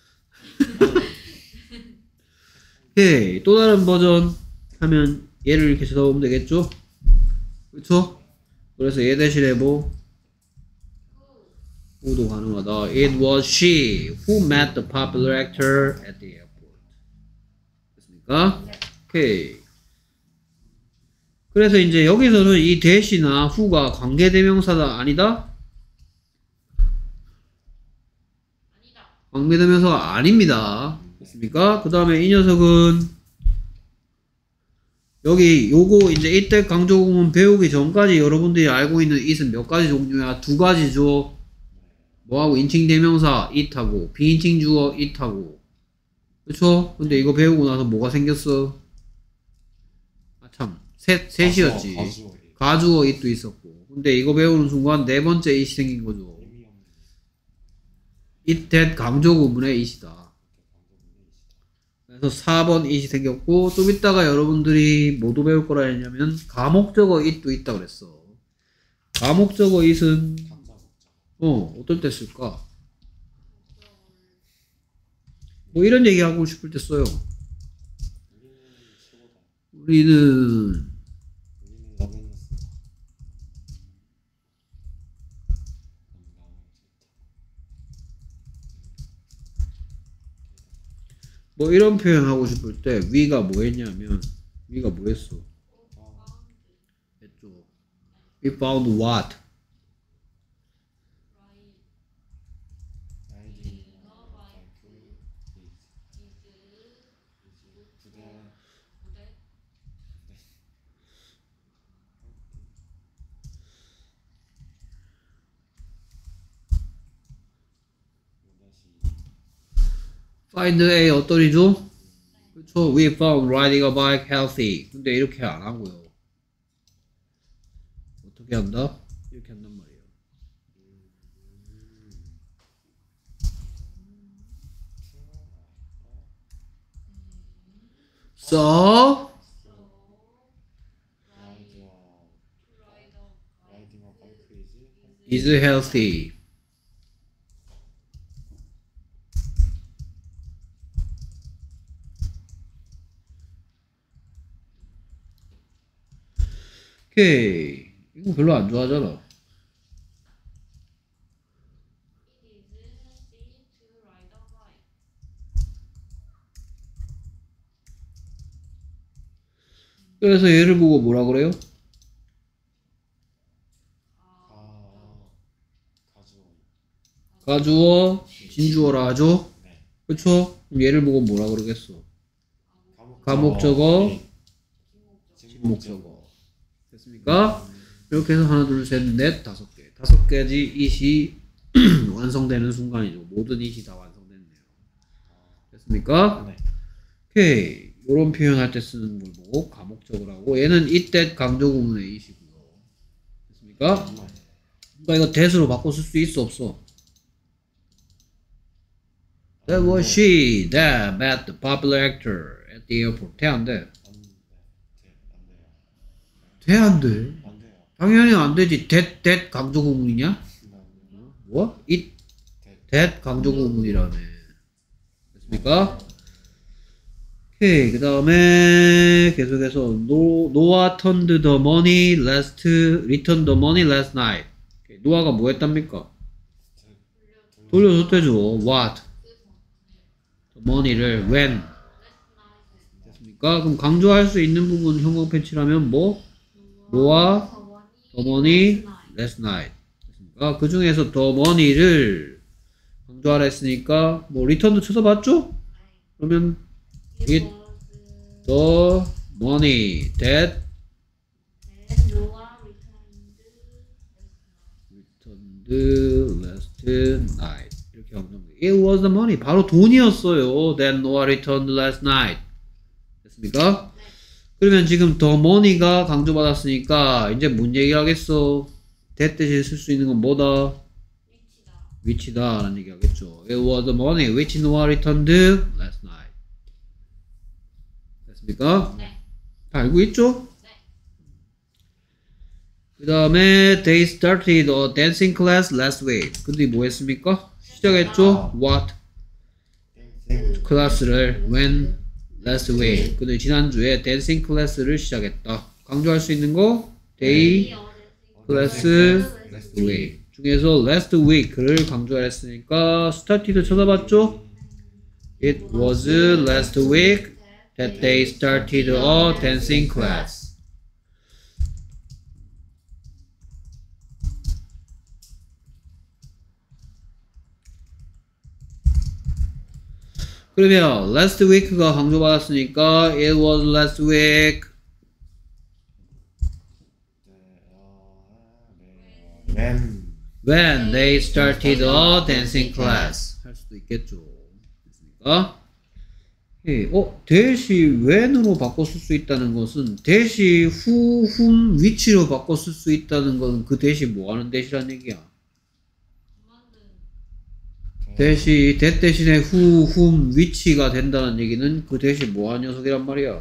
A: 오케이, 또 다른 버전 하면 얘를 이렇게 써보면 되겠죠? 그쵸? 그래서 얘 대신에 뭐? who도 가능하다. It was she who met the popular actor at the airport. 됐습니까? 오케이. 그래서 이제 여기서는 이 that이나 who가 관계대명사다 아니다? 관계대명사가 아닙니다. 됐습니까? 그 다음에 이 녀석은 여기 요거 이제 이때 강조구문 배우기 전까지 여러분들이 알고 있는 it은 몇 가지 종류야? 두 가지죠. 뭐하고 인칭대명사 it하고 비인칭 주어 it하고, 그쵸? 근데 이거 배우고 나서 뭐가 생겼어? 아 참, 셋이었지. 가주어 it도 있었고. 근데 이거 배우는 순간 네 번째 it이 생긴 거죠. it that 강조구문의 it이다. 그래서 4번 it이 생겼고, 좀 이따가 여러분들이 뭐도 배울 거라 했냐면 가목적어 it도 있다 그랬어. 가목적어 it은 어떨 때 쓸까? 뭐 이런 얘기 하고 싶을 때 써요. 우리는 뭐 이런 표현 하고 싶을 때 we가 뭐 했냐면, we가 뭐 했어? 했죠. We found what? find A 어떠리죠? 그쵸? We found riding a bike healthy. 근데 이렇게 안 하고요. 어떻게 한다? 이렇게 한단 말이에요. So is healthy. 오케이. 이거 별로 안 좋아하잖아. 그래서 얘를 보고 뭐라 그래요? 가주어, 진주어라 하죠? 그쵸? 그럼 얘를 보고 뭐라 그러겠어? 가목적어, 진목적어. 됐습니까? 이렇게 해서 하나, 둘, 셋, 넷, 다섯 개. 다섯 가지 it이 완성되는 순간이죠. 모든 it이 다 완성됐네요. 됐습니까?
B: 네.
A: 오케이. 요런 표현할 때 쓰는 걸 보고 가목적을 하고, 얘는 it, that 강조구문의 it이고요. 됐습니까? 그러니까 이거 that으로 바꿔 쓸 수 있어, 없어? That was she that met the popular actor at the airport. 돼, 안 돼? 돼, 안 돼? 당연히 안 되지. that 강조구문이냐? 뭐? it, that 강조구문이라네. 됐습니까? 오케이. 그 다음에 계속해서 Noah turned the money returned the money last night. 노아가 뭐 했답니까? 돌려줬대죠. What? money를 when. 됐습니까? 그럼 강조할 수 있는 부분 형광 패치라면 뭐? 노아 the money last night. 됐습니까? 그 중에서 the money를 강조하라 했으니까 뭐 return도 쳐서봤죠? 그러면 it the money that returned last night. 이렇게 하면 됩니다. It was the money. 바로 돈이었어요. That Noah returned last night. 됐습니까? 그러면 지금 the money가 강조받았으니까 이제 뭔 얘기하겠어? that 대신 쓸 수 있는 건 뭐다? 위치다 라는 얘기 하겠죠. It was the money which Noah returned last night. 됐습니까?
D: 네.
A: 다 알고 있죠?
D: 네.
A: 그 다음에 they started a dancing class last week. 근데 뭐 했습니까? 시작했죠? What? 클래스를 when? last week. 근데 지난주에 dancing class를 시작했다. 강조할 수 있는 거 they class last week. 중에서 last week를 강조했으니까 started 찾아봤죠? It was last week that they started a dancing class. 그러면 last week가 강조받았으니까 it was last week. When they started a dancing class 할 수도 있겠죠. 됐습니까? 예, 대시 when으로 바꿨을 수 있다는 것은 대시 who, whom, which로 바꿨을 수 있다는 것은 그 대시 뭐하는 대시란 얘기야? 대시 that 대신에 who, whom, which가 된다는 얘기는 그 대시 뭐하는 녀석이란 말이야?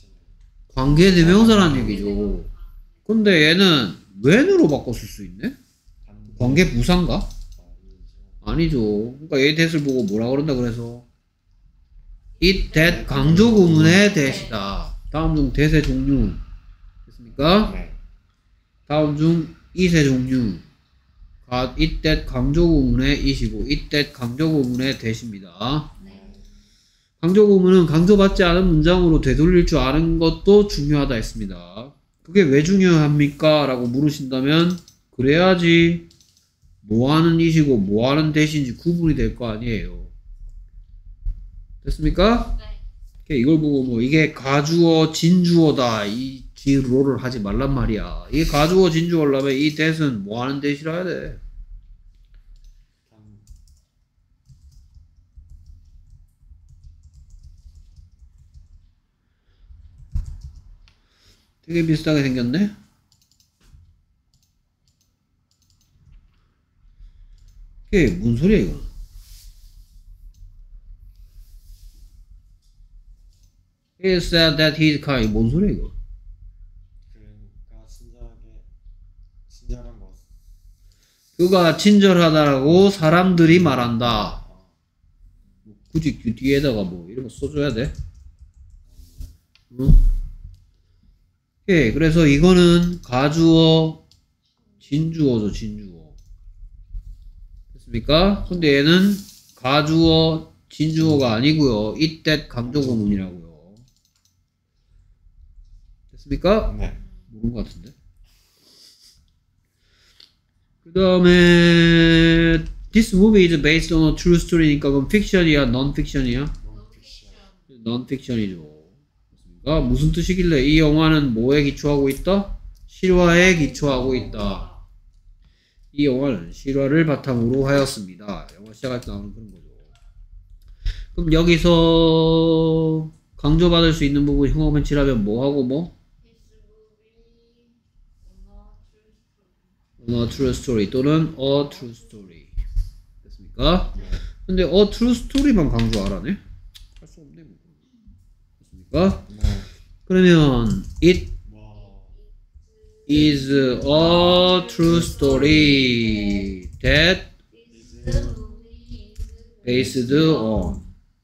A: 관계대명사란 얘기죠. 근데 얘는 when으로 바꿨을 수 있네? 관계 부사인가? 아니죠. 그러니까 얘 that을 보고 뭐라 그런다 그래서 it, that 강조 구문의 that이다. 다음 중 that의 종류 됐습니까?
B: 네.
A: 다음 중 it의 종류 it, that 강조 구문의 it이고 it, that 강조 구문의 that입니다. 강조 구문은 강조받지 않은 문장으로 되돌릴 줄 아는 것도 중요하다 했습니다. 그게 왜 중요합니까? 라고 물으신다면 그래야지 뭐하는 it이고 뭐하는 that인지 구분이 될 거 아니에요. 됐습니까? 네. 이걸 보고 뭐 이게 가주어 진주어다 이 지로를 하지 말란 말이야. 이게 가주어 진주어라면 이 that은 뭐하는 that이라 해야 돼? 되게 비슷하게 생겼네? 이게 뭔 소리야 이거? He said that his car. 뭔 소리야 이거?
B: 그러니까 친절한 것.
A: 그가 친절하다라고 사람들이 말한다. 굳이 그 뒤에다가 뭐 이런 거 써줘야 돼? 응? 오케이. 그래서 이거는 가주어 진주어죠. 진주어. 됐습니까? 근데 얘는 가주어 진주어가 아니고요. it, that 강조 구문이라고요. 됐습니까?
B: 네.
A: 모르는 것 같은데. 그 다음에 this movie is based on a true story니까 그럼 fiction이야, non-fiction이야? non-fiction이죠. 됐습니까? 무슨 뜻이길래 이 영화는 뭐에 기초하고 있다? 실화에 기초하고 있다. 이 영화는 실화를 바탕으로 하였습니다. 영화 시작할 때 나오는 그런 거죠. 그럼 여기서 강조받을 수 있는 부분 흉어벤치라면 뭐하고 뭐? a true story 또는 a true story 됐습니까? 근데 a true story만 강조하라네? 할 수 없네 뭐. 됐습니까?
B: 네.
A: 그러면 it is a true story that based on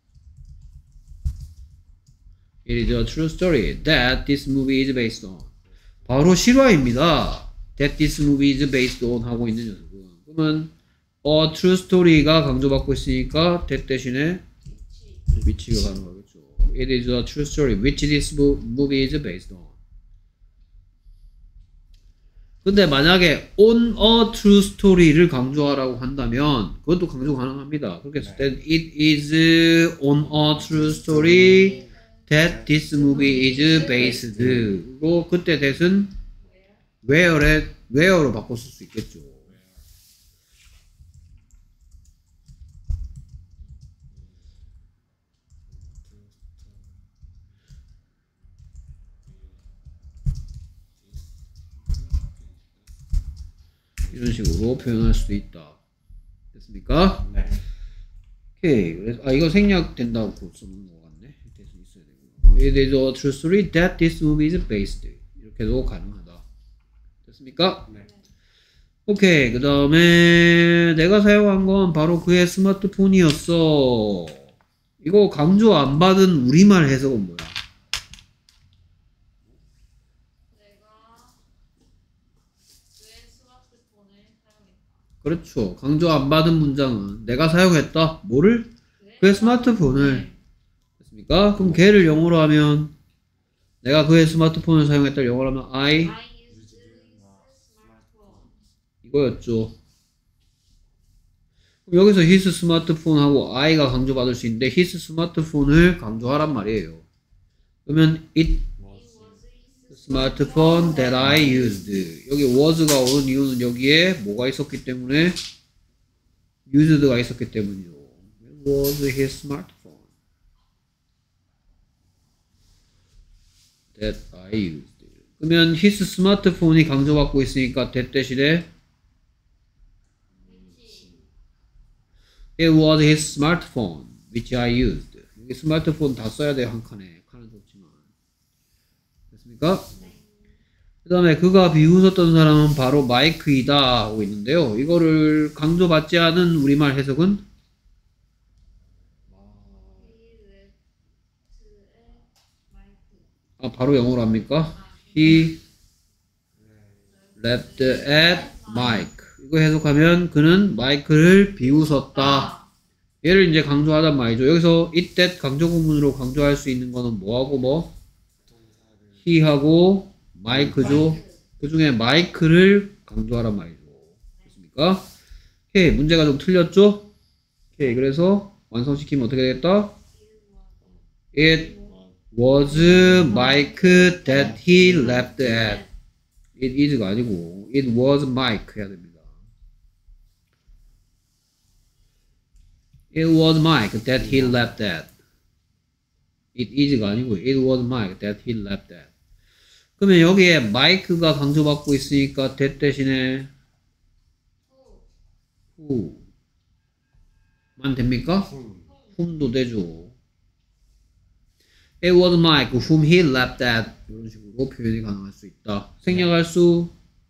A: it is a true story that this movie is based on 바로 실화입니다. that this movie is based on 하고 있는 녀석은 그러면 a true story가 강조받고 있으니까 that 대신에 which가 가능하겠죠. it is a true story which this movie is based on 근데 만약에 on a true story를 강조하라고 한다면 그것도 강조 가능합니다. 그렇게 했을 땐 it is on a true story that this movie is based 그리고 그때 that은 where로 바꿨을 수 있겠죠. 이런 식으로 표현할 수도 있다. 됐습니까?
B: 네.
A: 오케이. 그래서 이거 생략된다고 써놓은 것 같네. 대신 있어야 되고. It is a true story that this movie is based. 이렇게도 가능하다. 됐습니까?
B: 네.
A: 오케이. 그 다음에 내가 사용한 건 바로 그의 스마트폰이었어. 이거 강조 안 받은 우리말 해석은 뭐야? 그렇죠. 강조 안 받은 문장은 내가 사용했다. 뭐를? 그의 스마트폰을. 됐습니까? 그럼 걔를 영어로 하면 내가 그의 스마트폰을 사용했다 영어로 하면 I
B: used 스마트폰.
A: 이거였죠. 그럼 여기서 his 스마트폰하고 I가 강조받을 수 있는데 his 스마트폰을 강조하란 말이에요. 그러면 it
B: was
A: smartphone that I used. 여기 was가 오는 이유는 여기에 뭐가 있었기 때문에 used가 있었기 때문이죠. It was his smartphone that I used. 그러면 his 스마트폰이 강조받고 있으니까 that 대신에 It was his smartphone which I used. 여기 스마트폰 다 써야 돼요, 한 칸에. 칸은 좋지만. 됐습니까? 그 다음에 그가 비웃었던 사람은 바로 마이크이다 하고 있는데요. 이거를 강조받지 않은 우리말 해석은 바로 영어로 합니까? He left at Mike. 이거 해석하면 그는 마이크를 비웃었다. 얘를 이제 강조하단 말이죠. 여기서 it that 강조 구문으로 강조할 수 있는 거는 뭐하고 뭐? he하고 마이크죠. 그 중에 마이크를 강조하란 말이죠. 됐습니까? 오케이, 문제가 좀 틀렸죠? 오케이, 그래서 완성시키면 어떻게 되겠다? It was Mike that he left at. It is가 아니고 it was Mike 해야 됩니다. It was Mike that he left at. It is가 아니고 it was Mike that he left at. 그러면 여기에 Mike가 강조받고 있으니까 that 대신에 who만 됩니까? whom도 되죠. It was Mike whom he left at. 이런 식으로 표현이 가능할 수 있다. 생략할 수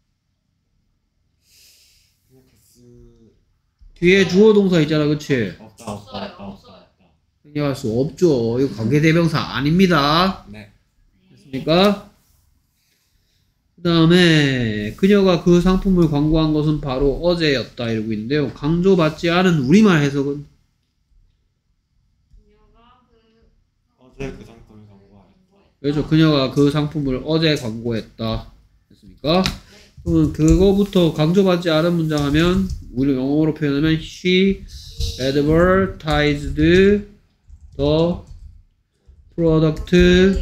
A: 뒤에 주어 동사 있잖아, 그치?
B: 없다.
A: 생략할 수 없죠. 이거 관계대명사 아닙니다.
B: 네.
A: 됐습니까? 그 다음에 그녀가 그 상품을 광고한 것은 바로 어제였다 이러고 있는데요. 강조받지 않은 우리말 해석은
B: 어제 그 상품을 광고하였다.
A: 그렇죠. 그녀가 그 상품을 어제 광고했다. 됐습니까? 그러면 그거부터 강조받지 않은 문장 하면 우리 영어로 표현하면 she advertised the product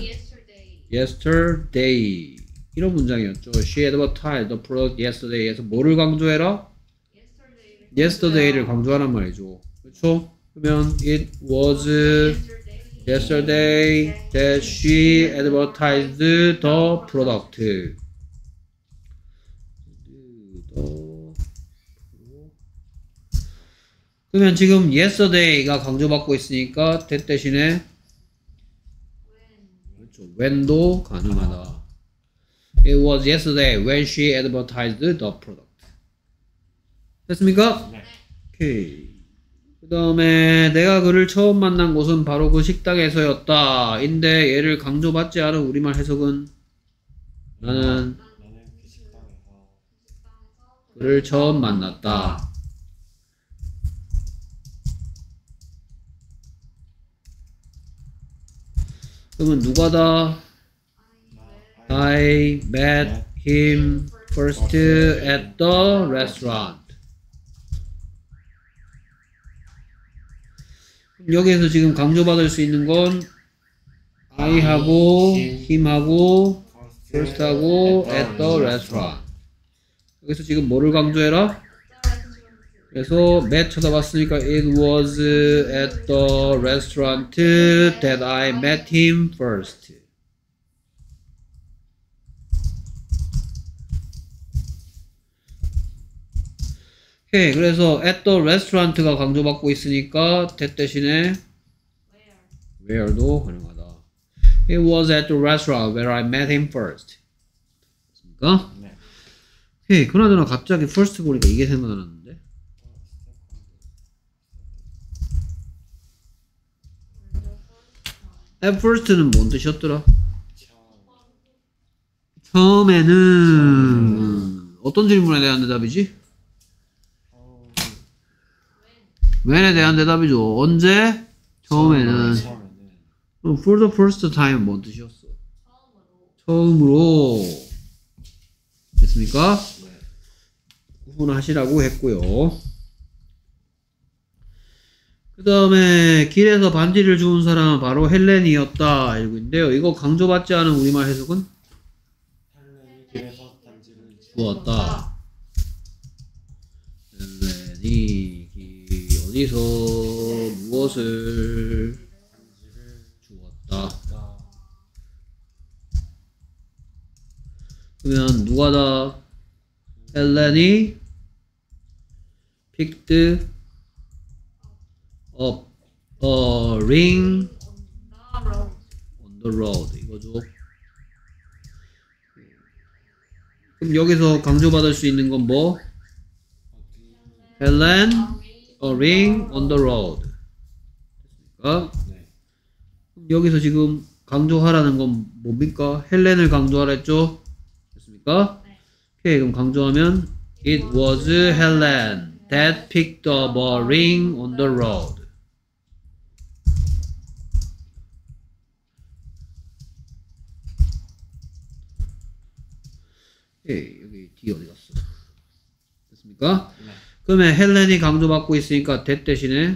A: yesterday. 이런 문장이었죠. She advertised the product yesterday에서 뭐를 강조해라? yesterday를 강조하란 말이죠. 그렇죠? 그러면 it was yesterday that she advertised the product. 그러면 지금 yesterday가 강조받고 있으니까 that 대신에 그렇죠. when도 가능하다. It was yesterday when she advertised the product. 됐습니까?
B: 네.
A: 오케이. 그 다음에 내가 그를 처음 만난 곳은 바로 그 식당에서였다. 인데 얘를 강조받지 않은 우리말 해석은 나는
B: 그 식당에서
A: 그를 처음 만났다. 그러면 누가다? I met him first at the restaurant. 여기에서 지금 강조받을 수 있는 건 I하고 him하고 first하고 at the restaurant. 여기서 지금 뭐를 강조해라? 그래서 met 쳐다봤으니까 it was at the restaurant that I met him first. 오케이, 그래서 at the restaurant가 강조받고 있으니까 that 대신에 where도 가능하다. It was at the restaurant where I met him first. 됐습니까?
B: 네.
A: 오케이, 그나저나 갑자기 first 보니까 이게 생각나는데. at first는 뭔 뜻이었더라? 처음에는 어떤 질문에 대한 대답이지? when에 대한 대답이죠. 언제? 처음에는. 그럼 for the first time 뭔 뜻이었어? 처음으로. 됐습니까?
B: 네.
A: 구분하시라고 했고요. 그 다음에 길에서 반지를 주운 사람은 바로 헬렌이었다. 이러고 있는데요. 이거 강조받지 않은 우리말 해석은?
B: 헬렌이 길에서 반지를
A: 주었다. 헬렌이 어디서 무엇을
B: 반지를
A: 주었다.
B: 줬다.
A: 그러면 누가 다 헬렌이 picked up a ring on the road 이거죠. 그럼 여기서 강조받을 수 있는 건 뭐? Helen a ring on the road. 됐습니까?
B: 네.
A: 그럼 여기서 지금 강조하라는 건 뭡니까? 헬렌을 강조하라 했죠? 됐습니까? 오케이, 그럼 강조하면 It was Helen that picked up a ring on the road. 오케이, 여기 D 어디 갔어? 됐습니까?
B: 네.
A: 그러면 헬렌이 강조받고 있으니까 that 대신에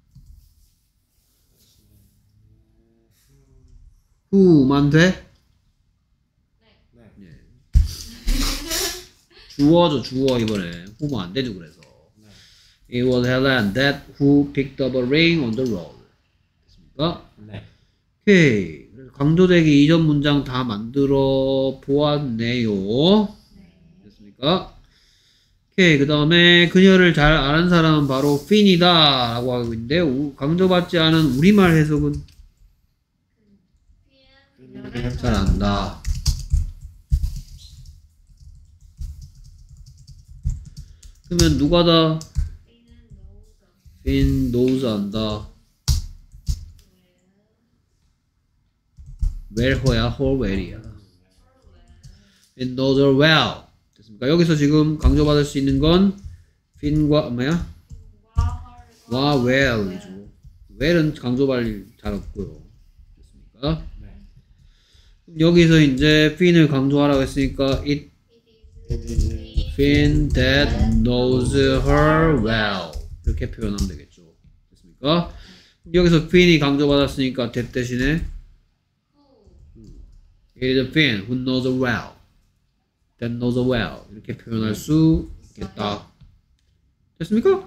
A: who만 돼?
B: 네.
A: 주어죠, 주어 이번에. who만 안 되죠, 그래서.
B: 네.
A: It was Helen that who picked up a ring on the road. 됐습니까?
B: 네.
A: 오케이. 강조되기 이전 문장 다 만들어 보았네요. 됐습니까? 오케이. 그 다음에 그녀를 잘 아는 사람은 바로 핀이다 라고 하고 있는데 강조받지 않은 우리말 해석은 잘 안다. 그러면 누가 다 핀 knows 안다. where 허야 her where이야. 핀 knows her well. 됐습니까? 여기서 지금 강조받을 수 있는 건 핀과 뭐야? 와 well이죠. well은 강조받을 잘 없고요. 됐습니까?
B: 네.
A: 여기서 이제 핀을 강조하라고 했으니까 it
B: It is
A: Finn that knows her well 이렇게 표현하면 되겠죠. 됐습니까? 여기서 Finn이 강조받았으니까 that 대신에 It is Finn who knows her well that knows her well 이렇게 표현할 수 있겠다. 됐습니까?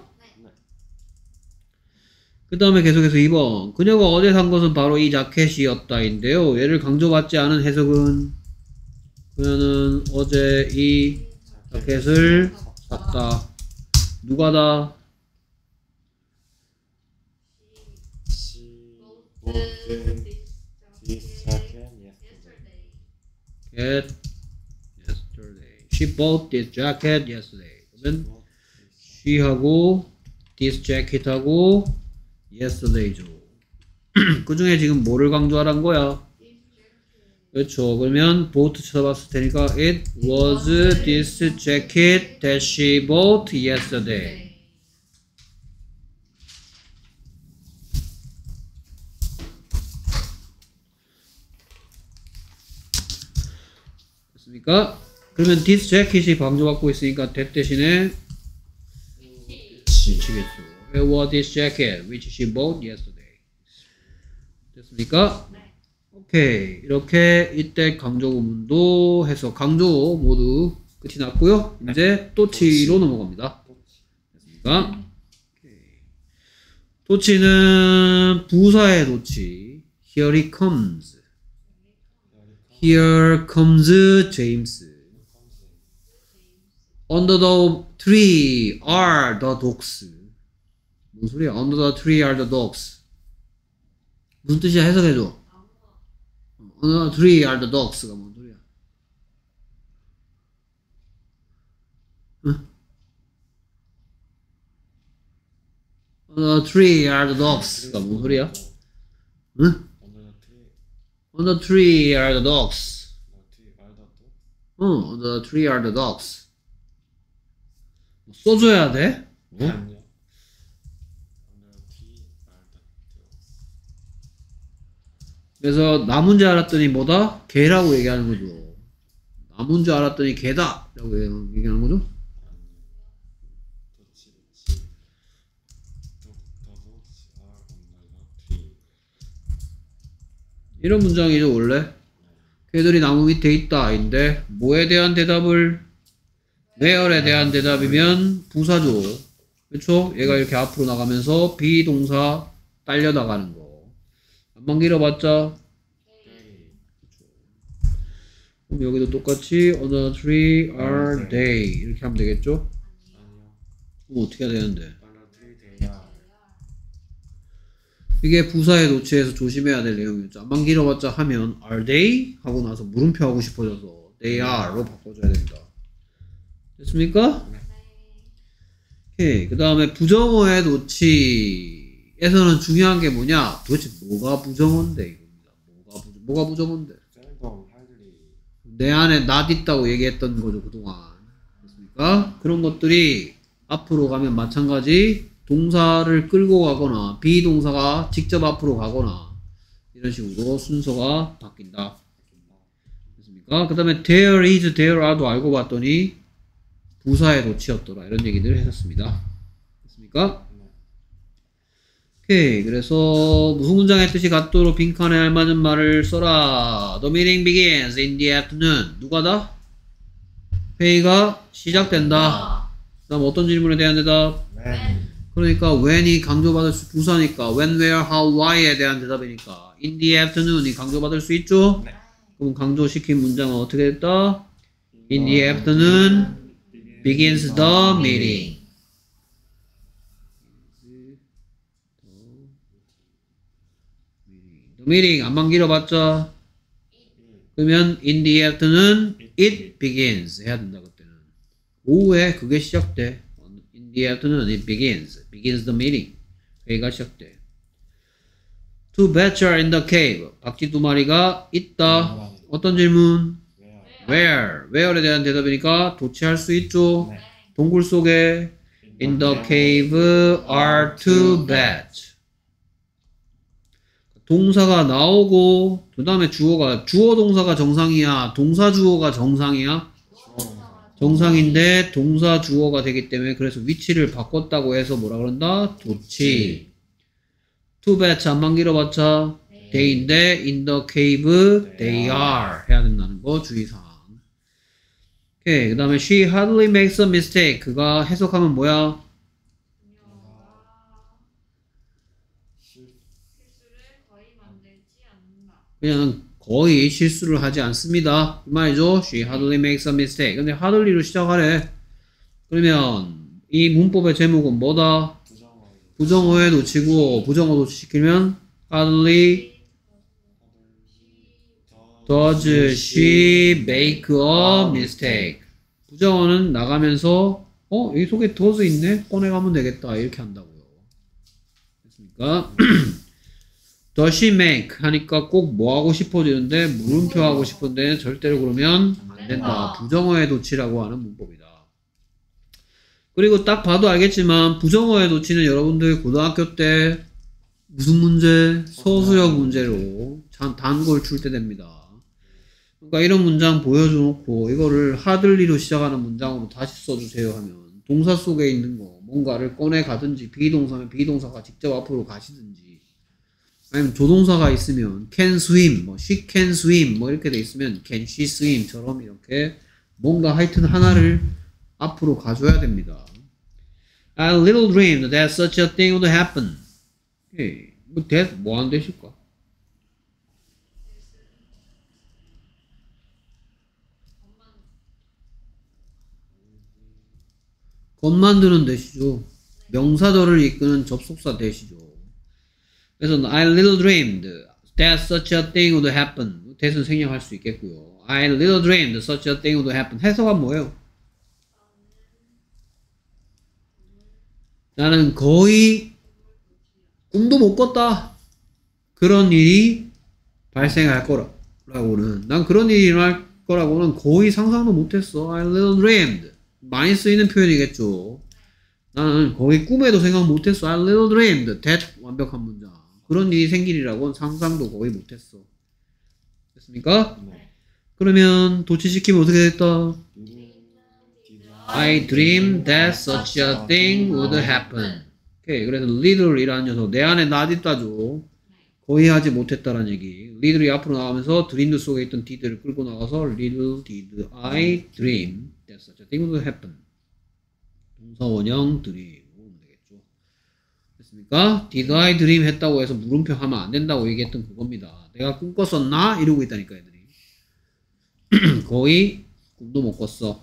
A: 그 다음에 계속해서 2번 그녀가 어제 산 것은 바로 이 자켓이었다인데요. 얘를 강조받지 않은 해석은 그녀는 어제 이 자켓을 샀다. 누가 다?
B: She bought this jacket yesterday.
A: Get yesterday. She bought this jacket yesterday. 그러면 she하고 this jacket하고 yesterday죠. 그 중에 지금 뭐를 강조하란 거야? 그렇죠. 그러면 boat 쳐봤을 테니까 it was this jacket that she bought yesterday. 됐습니까? 그러면 this jacket이 강조받고 있으니까 that 대신에 치겠죠. It was this jacket which she bought yesterday. 됐습니까? 오케이. 이렇게 이때 강조 구문도 해서 강조 모두 끝이 났고요. 이제 또치로 넘어갑니다. 됐습니까? 오케이. 도치는 부사의 도치. Here he comes. Here comes James. Under the tree are the dogs. 무슨 소리야? Under the tree are the dogs. 무슨 뜻이야? 해석해줘. Under the tree are the dogs가 뭔 소리야? 응? Under the tree are the dogs가 뭔 소리야? 응?
B: Under
A: On the
B: the tree
A: tree are the dogs.
B: are the dogs.
A: On the tree are the dogs. 써줘야 돼?
B: 아니요. Under the tree are the dogs.
A: 그래서 나무인 줄 알았더니 뭐다? 개라고 얘기하는 거죠. 나무인 줄 알았더니 개다! 라고 얘기하는 거죠.
B: 도치 도치 도치 are on the tree.
A: 이런 문장이죠, 원래. 개들이 나무 밑에 있다. 인데, 뭐에 대한 대답을, where에 대한 대답이면 부사죠. 그쵸? 얘가 이렇게 앞으로 나가면서 비동사 딸려 나가는 거. 한번 길어봤자,
B: They
A: 그럼 여기도 똑같이 on the tree are they 이렇게 하면 되겠죠?
B: 아니요.
A: 그럼 어떻게 해야 되는데?
B: On the tree they are.
A: 이게 부사에 도치해서 조심해야 될 내용이었죠. 안만 길어봤자 하면 are they? 하고 나서 물음표 하고 싶어져서 they are로 바꿔줘야 된다. 됐습니까? 오케이. 그 다음에 부정어의 도치에서는 중요한 게 뭐냐? 도대체 뭐가 부정어인데 이겁니다. 뭐가 부정어인데?
B: 셀덤 hardly.
A: 내 안에 not 있다고 얘기했던 거죠, 그동안. 됐습니까? 그런 것들이 앞으로 가면 마찬가지 동사를 끌고 가거나 비동사가 직접 앞으로 가거나 이런 식으로 순서가 바뀐다. 됐습니까? 그 다음에 there is, there are도 알고 봤더니 부사의 도치였더라. 이런 얘기들을 했었습니다. 됐습니까? 오케이. 그래서 무슨 문장의 뜻이 같도록 빈칸에 알맞은 말을 써라. The meeting begins in the afternoon. 누가다? 회의가 시작된다. 그 다음 어떤 질문에 대한 대답?
B: When
A: 그러니까 when이 강조받을 수 부사니까 when, where, how, why에 대한 대답이니까 in the afternoon이 강조받을 수 있죠?
B: 네.
A: 그럼 강조시킨 문장은 어떻게 됐다? In the afternoon begins the meeting. The meeting 안만 길어봤자 그러면 in the afternoon it begins 해야 된다 그때는. 오후에 그게 시작돼. In the afternoon it begins the meeting. 회의가 시작돼. Two bats are in the cave. 박쥐 두 마리가 있다. 어떤 질문? Where에 대한 대답이니까 도치할 수 있죠.
B: 네.
A: 동굴 속에 in the cave are two bats. 동사가 나오고 그 다음에 주어 동사가 정상이야. 동사 주어가 정상이야. 정상인데 동사 주어가 되기 때문에 그래서 위치를 바꿨다고 해서 뭐라 그런다? 도치. Two bats 안만 길어봤자 they인데 in the cave they are 해야 된다는 거 주의사항. 오케이. 그 다음에 she hardly makes a mistake. 그가 해석하면 뭐야? 그냥 거의 실수를 하지 않습니다. 그 말이죠. She hardly makes a mistake. 근데 hardly로 시작하래. 그러면 이 문법의 제목은 뭐다? 부정어에 놓치고 부정어 도치시키면 hardly does she make a mistake. 부정어는 나가면서 여기 속에 does 있네? 꺼내가면 되겠다. 이렇게 한다고요. 됐습니까? does she make 하니까 꼭 뭐 하고 싶어지는데 물음표 하고 싶은데 절대로 그러면 안 된다. 부정어에 도치라고 하는 문법이다. 그리고 딱 봐도 알겠지만 부정어에 도치는 여러분들 고등학교 때 무슨 문제? 서술형 문제로 단골 출 때 됩니다. 그러니까 이런 문장 보여줘놓고 이거를 hardly로 시작하는 문장으로 다시 써주세요 하면 동사 속에 있는 거 뭔가를 꺼내 가든지 비동사면 비동사가 직접 앞으로 가시든지 아니면 조동사가 있으면 can swim, 뭐 she can swim 뭐 이렇게 돼 있으면 can she swim처럼 이렇게 뭔가 하여튼 하나를 앞으로 가줘야 됩니다. I little dreamed that such a thing would happen. 뭐 하는 뜻일까? 것 만드는 대시죠. 명사절을 이끄는 접속사 대시죠. 그래서 I little dreamed that such a thing would happen. 대신 생략할 수 있겠고요. I little dreamed such a thing would happen. 해석은 뭐예요? 나는 거의 꿈도 못 꿨다. 그런 일이 발생할 거라고는. 난 그런 일이 일어날 거라고는 거의 상상도 못했어. I little dreamed. 많이 쓰이는 표현이겠죠. 나는 거의 꿈에도 생각 못했어. I little dreamed. that 완벽한 문장. 그런 일이 생기리라고는 상상도 거의 못했어. 됐습니까?
B: 네.
A: 그러면 도치시키면 어떻게 됐다?
B: Did
A: I dreamed that such a thing would happen. 오케이. 그래서 little이라는 녀석 내 안에 not 있다죠. 거의 하지 못했다라는 얘기. little이 앞으로 나가면서 dreamed 속에 있던 did를 끌고 나가서 little did I dream that such a thing would happen. 동사 원형 dream 오면 되겠죠. 됐습니까? did I dream 했다고 해서 물음표 하면 안 된다고 얘기했던 그겁니다. 내가 꿈 꿨었나? 이러고 있다니까 애들이. 거의 꿈도 못 꿨어.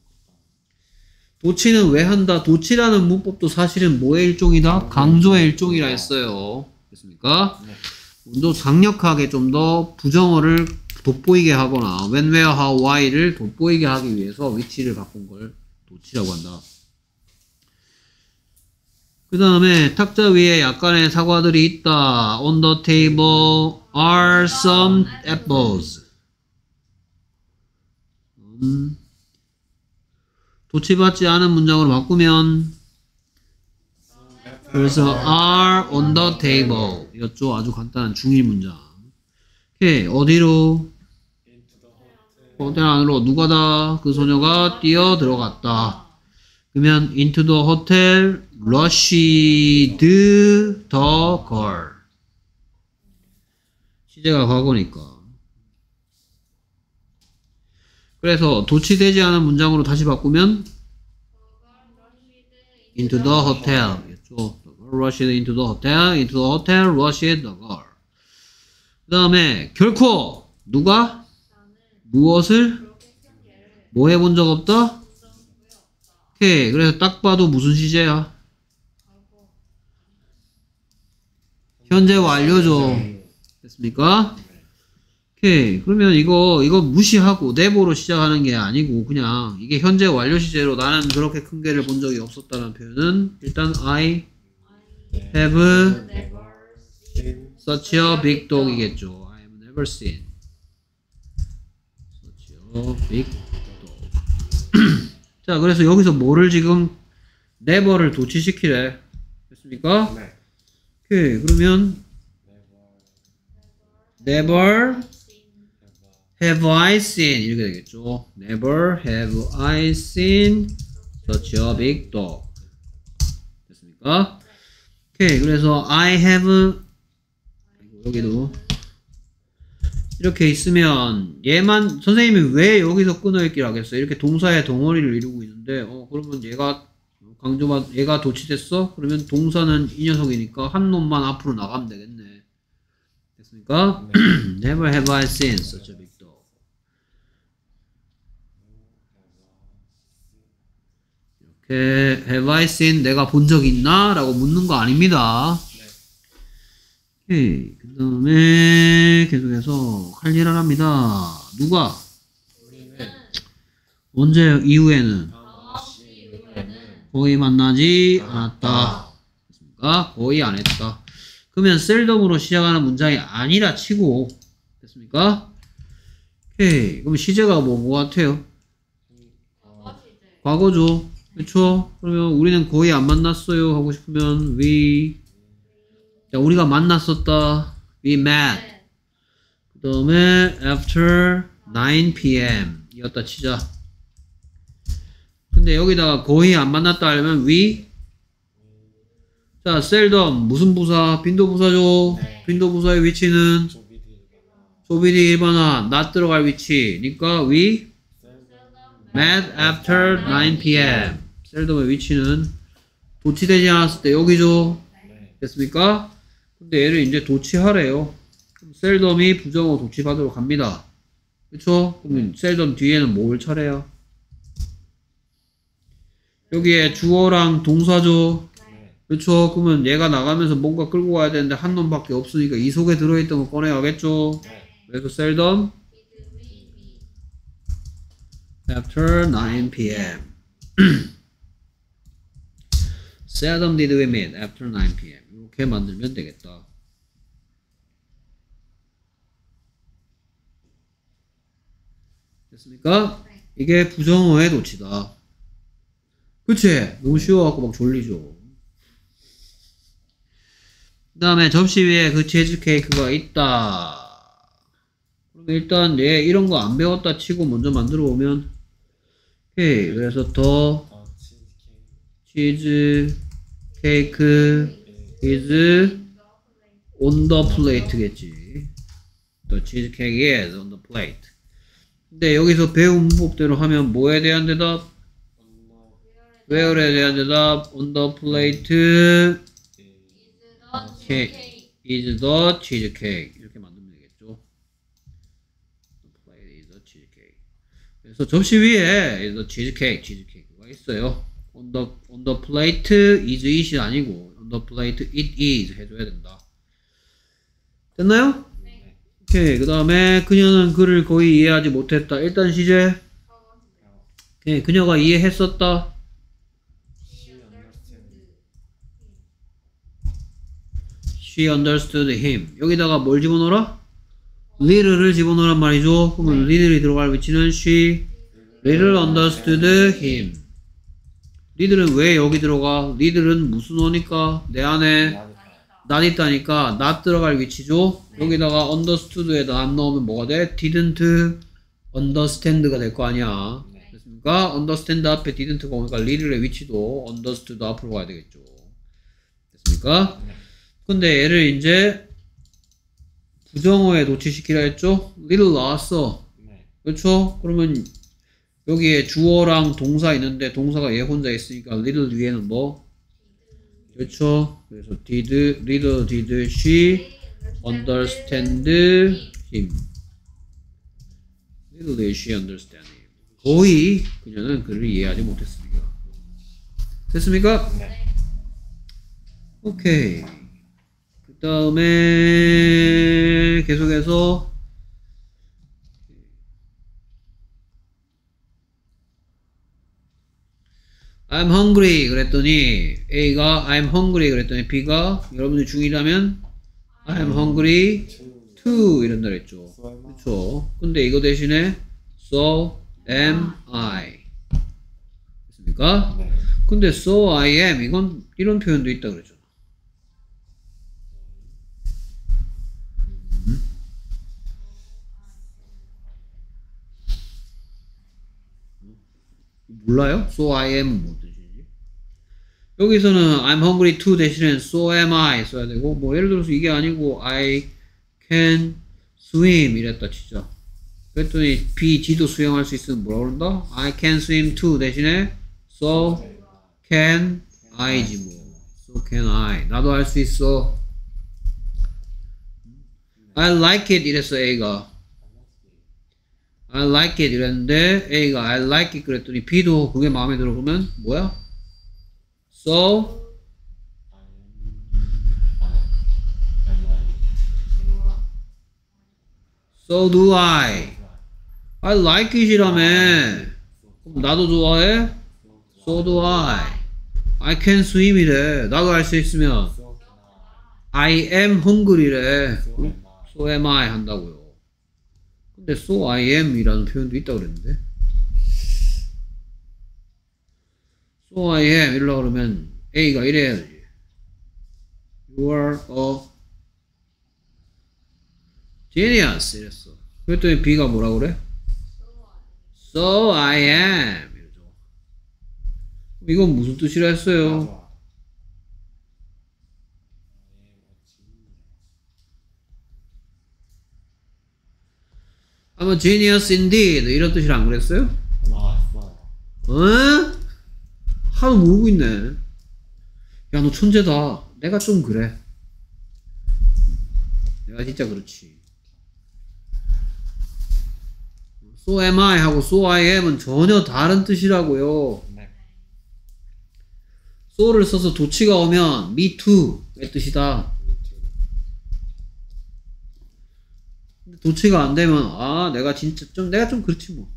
A: 도치는 왜 한다? 도치라는 문법도 사실은 뭐의 일종이다? 강조의 일종이라 했어요. 됐습니까?
B: 네.
A: 좀 강력하게 좀 더 부정어를 돋보이게 하거나 when, where, how, why를 돋보이게 하기 위해서 위치를 바꾼 걸 도치라고 한다. 그 다음에 탁자 위에 약간의 사과들이 있다. On the table are some apples. 도치받지 않은 문장으로 바꾸면 그래서 are on the table 이었죠. 아주 간단한 중일 문장. 오케이. 어디로? 호텔 안으로 누가다? 그 소녀가 뛰어 들어갔다. 그러면 into the hotel rushed the girl. 시제가 과거니까. 그래서 도치되지 않은 문장으로 다시 바꾸면 into the hotel 였죠. rushed into the hotel, into the hotel, rushed the girl. 그 다음에 결코 누가 무엇을 뭐 해본 적 없다? 오케이. 그래서 딱 봐도 무슨 시제야? 현재 완료죠. 됐습니까? 오케이. 그러면 이거 무시하고 never로 시작하는 게 아니고 그냥 이게 현재 완료 시제로 나는 그렇게 큰 개를 본 적이 없었다는 표현은 일단 I have such a big dog이겠죠. I have never seen such a big dog. 자, 그래서 여기서 뭐를 지금 never를 도치시키래. 됐습니까?
B: 네.
A: 오케이. 그러면 never have I seen 이렇게 되겠죠. Never have I seen such a big dog. 됐습니까? 오케이. 그래서 I have 여기도 이렇게 있으면 얘만 선생님이 왜 여기서 끊어읽기를 하겠어요? 이렇게 동사의 덩어리를 이루고 있는데 그러면 얘가 도치됐어? 그러면 동사는 이 녀석이니까 한 놈만 앞으로 나가면 되겠네. 됐습니까?
B: 네.
A: Never have I seen such a big dog. 이렇게 have I seen 내가 본 적 있나? 라고 묻는 거 아닙니다. 오케이. 그 다음에 계속해서 할 일을 합니다. 누가? 언제 이후에는? 거의 만나지 않았다. 됐습니까? 거의 안 했다. 그러면 셀덤으로 시작하는 문장이 아니라 치고 됐습니까? 오케이. 그럼 시제가 뭐 같아요? 과거죠. 그렇죠? 그러면 우리는 거의 안 만났어요 하고 싶으면 자, 우리가 만났었다. We met. 그 다음에 after 9 p.m. 이었다 치자. 근데 여기다가 거의 안 만났다 하려면 자, seldom 무슨 부사? 빈도 부사죠.
B: 네.
A: 빈도 부사의 위치는 조비디 일반화 not 들어갈 위치니까 we met after 9 p.m. seldom의 위치는 도치되지 않았을 때 여기죠. 됐습니까? 근데 얘를 이제 도치하래요. 그럼 seldom이 부정어 도치받으러 갑니다. 그쵸? 그러면 seldom 뒤에는 뭘 차례야? 여기에 주어랑 동사죠. 그쵸? 그러면 얘가 나가면서 뭔가 끌고 가야 되는데 한 놈밖에 없으니까 이 속에 들어있던 거 꺼내가겠죠? 그래서 seldom after 9 p.m. seldom did we meet after 9 p.m. 이렇게 만들면 되겠다. 됐습니까? 이게 부정어의 도치다. 그치? 너무 쉬워갖고 막 졸리죠. 그 다음에 접시 위에 그 치즈케이크가 있다. 그럼 일단 얘 이런 거 안 배웠다 치고 먼저 만들어 보면, 오케이. 그래서 더 치즈케이크 is on the plate겠지. The cheesecake is on the plate. 근데 여기서 배운 문법대로 하면 뭐에 대한 대답? where에 대한 대답? on the plate is the cheesecake. 이렇게 만들면 되겠죠. The plate is the cheesecake. 그래서 접시 위에 is the cheesecake가 있어요. on the plate is it이 아니고 on the plate it is 해줘야 된다. 됐나요? 오케이. 그 다음에 그녀는 그를 거의 이해하지 못했다. 일단 시제. 오케이. 그녀가 이해했었다. She understood him. 여기다가 뭘 집어넣어라? little를 집어넣으란 말이죠. 그러면 little이 들어갈 위치는 she little understood him. little은 왜 여기 들어가? little은 무슨 어니까? 내 안에 not 있다니까 not 들어갈 위치죠. 여기다가 understood에다 not 넣으면 뭐가 돼? didn't understand가 될 거 아니야. 됐습니까? understand 앞에 didn't가 오니까 little의 위치도 understood 앞으로 가야 되겠죠. 됐습니까? 근데 얘를 이제 부정어에 도치시키라 했죠? little 나왔어. 그렇죠? 그러면 여기에 주어랑 동사 있는데 동사가 얘 혼자 있으니까 little 뒤에는 뭐? 그렇죠? 그래서 little did she understand him. little did she understand him. 거의 그녀는 그를 이해하지 못했습니다. 됐습니까?
B: 네.
A: 오케이. 그 다음에 계속해서 I'm hungry 그랬더니 A가 I'm hungry 그랬더니 B가 여러분들 중1이라면 I'm hungry too 이런다 그랬죠. 그렇죠. 근데 이거 대신에 so am I 됐습니까?
B: 네.
A: 근데 so I am 이건 이런 표현도 있다 그랬죠. 몰라요? So I am 뭐 뜻이지? 여기서는 I'm hungry too 대신에 so am I 써야 되고 뭐 예를 들어서 이게 아니고 I can swim 이랬다 치자. 그랬더니 B, G도 수영할 수 있으면 뭐라 그런다? I can swim too 대신에 so can I지 뭐. So can I. 나도 할 수 있어. I like it 이랬어 A가. I like it 이랬는데 A가 I like it 그랬더니 B도 그게 마음에 들어 그러면 뭐야? So do I. I like it이라며. 그럼 나도 좋아해? So do I. I can swim이래. 나도 할 수 있으면 I am hungry래. So am I 한다고요. 근데 so I am 이라는 표현도 있다 그랬는데 so I am 이러려고 그러면 A가 이래야지 You are a genius 이랬어. 그랬더니 B가 뭐라 그래? So I am 이러죠. 이건 무슨 뜻이라 했어요? I'm a genius indeed 이런 뜻이라 안 그랬어요?
B: 나왔어요.
A: 어? 하도 모르고 있네. 야, 너 천재다. 내가 좀 그래. 내가 진짜 그렇지. So am I 하고 so I am은 전혀 다른 뜻이라고요.
B: 네.
A: so를 써서 도치가 오면 me too의 뜻이다. 근데 도치가 안 되면 아, 내가 진짜 좀 그렇지 뭐.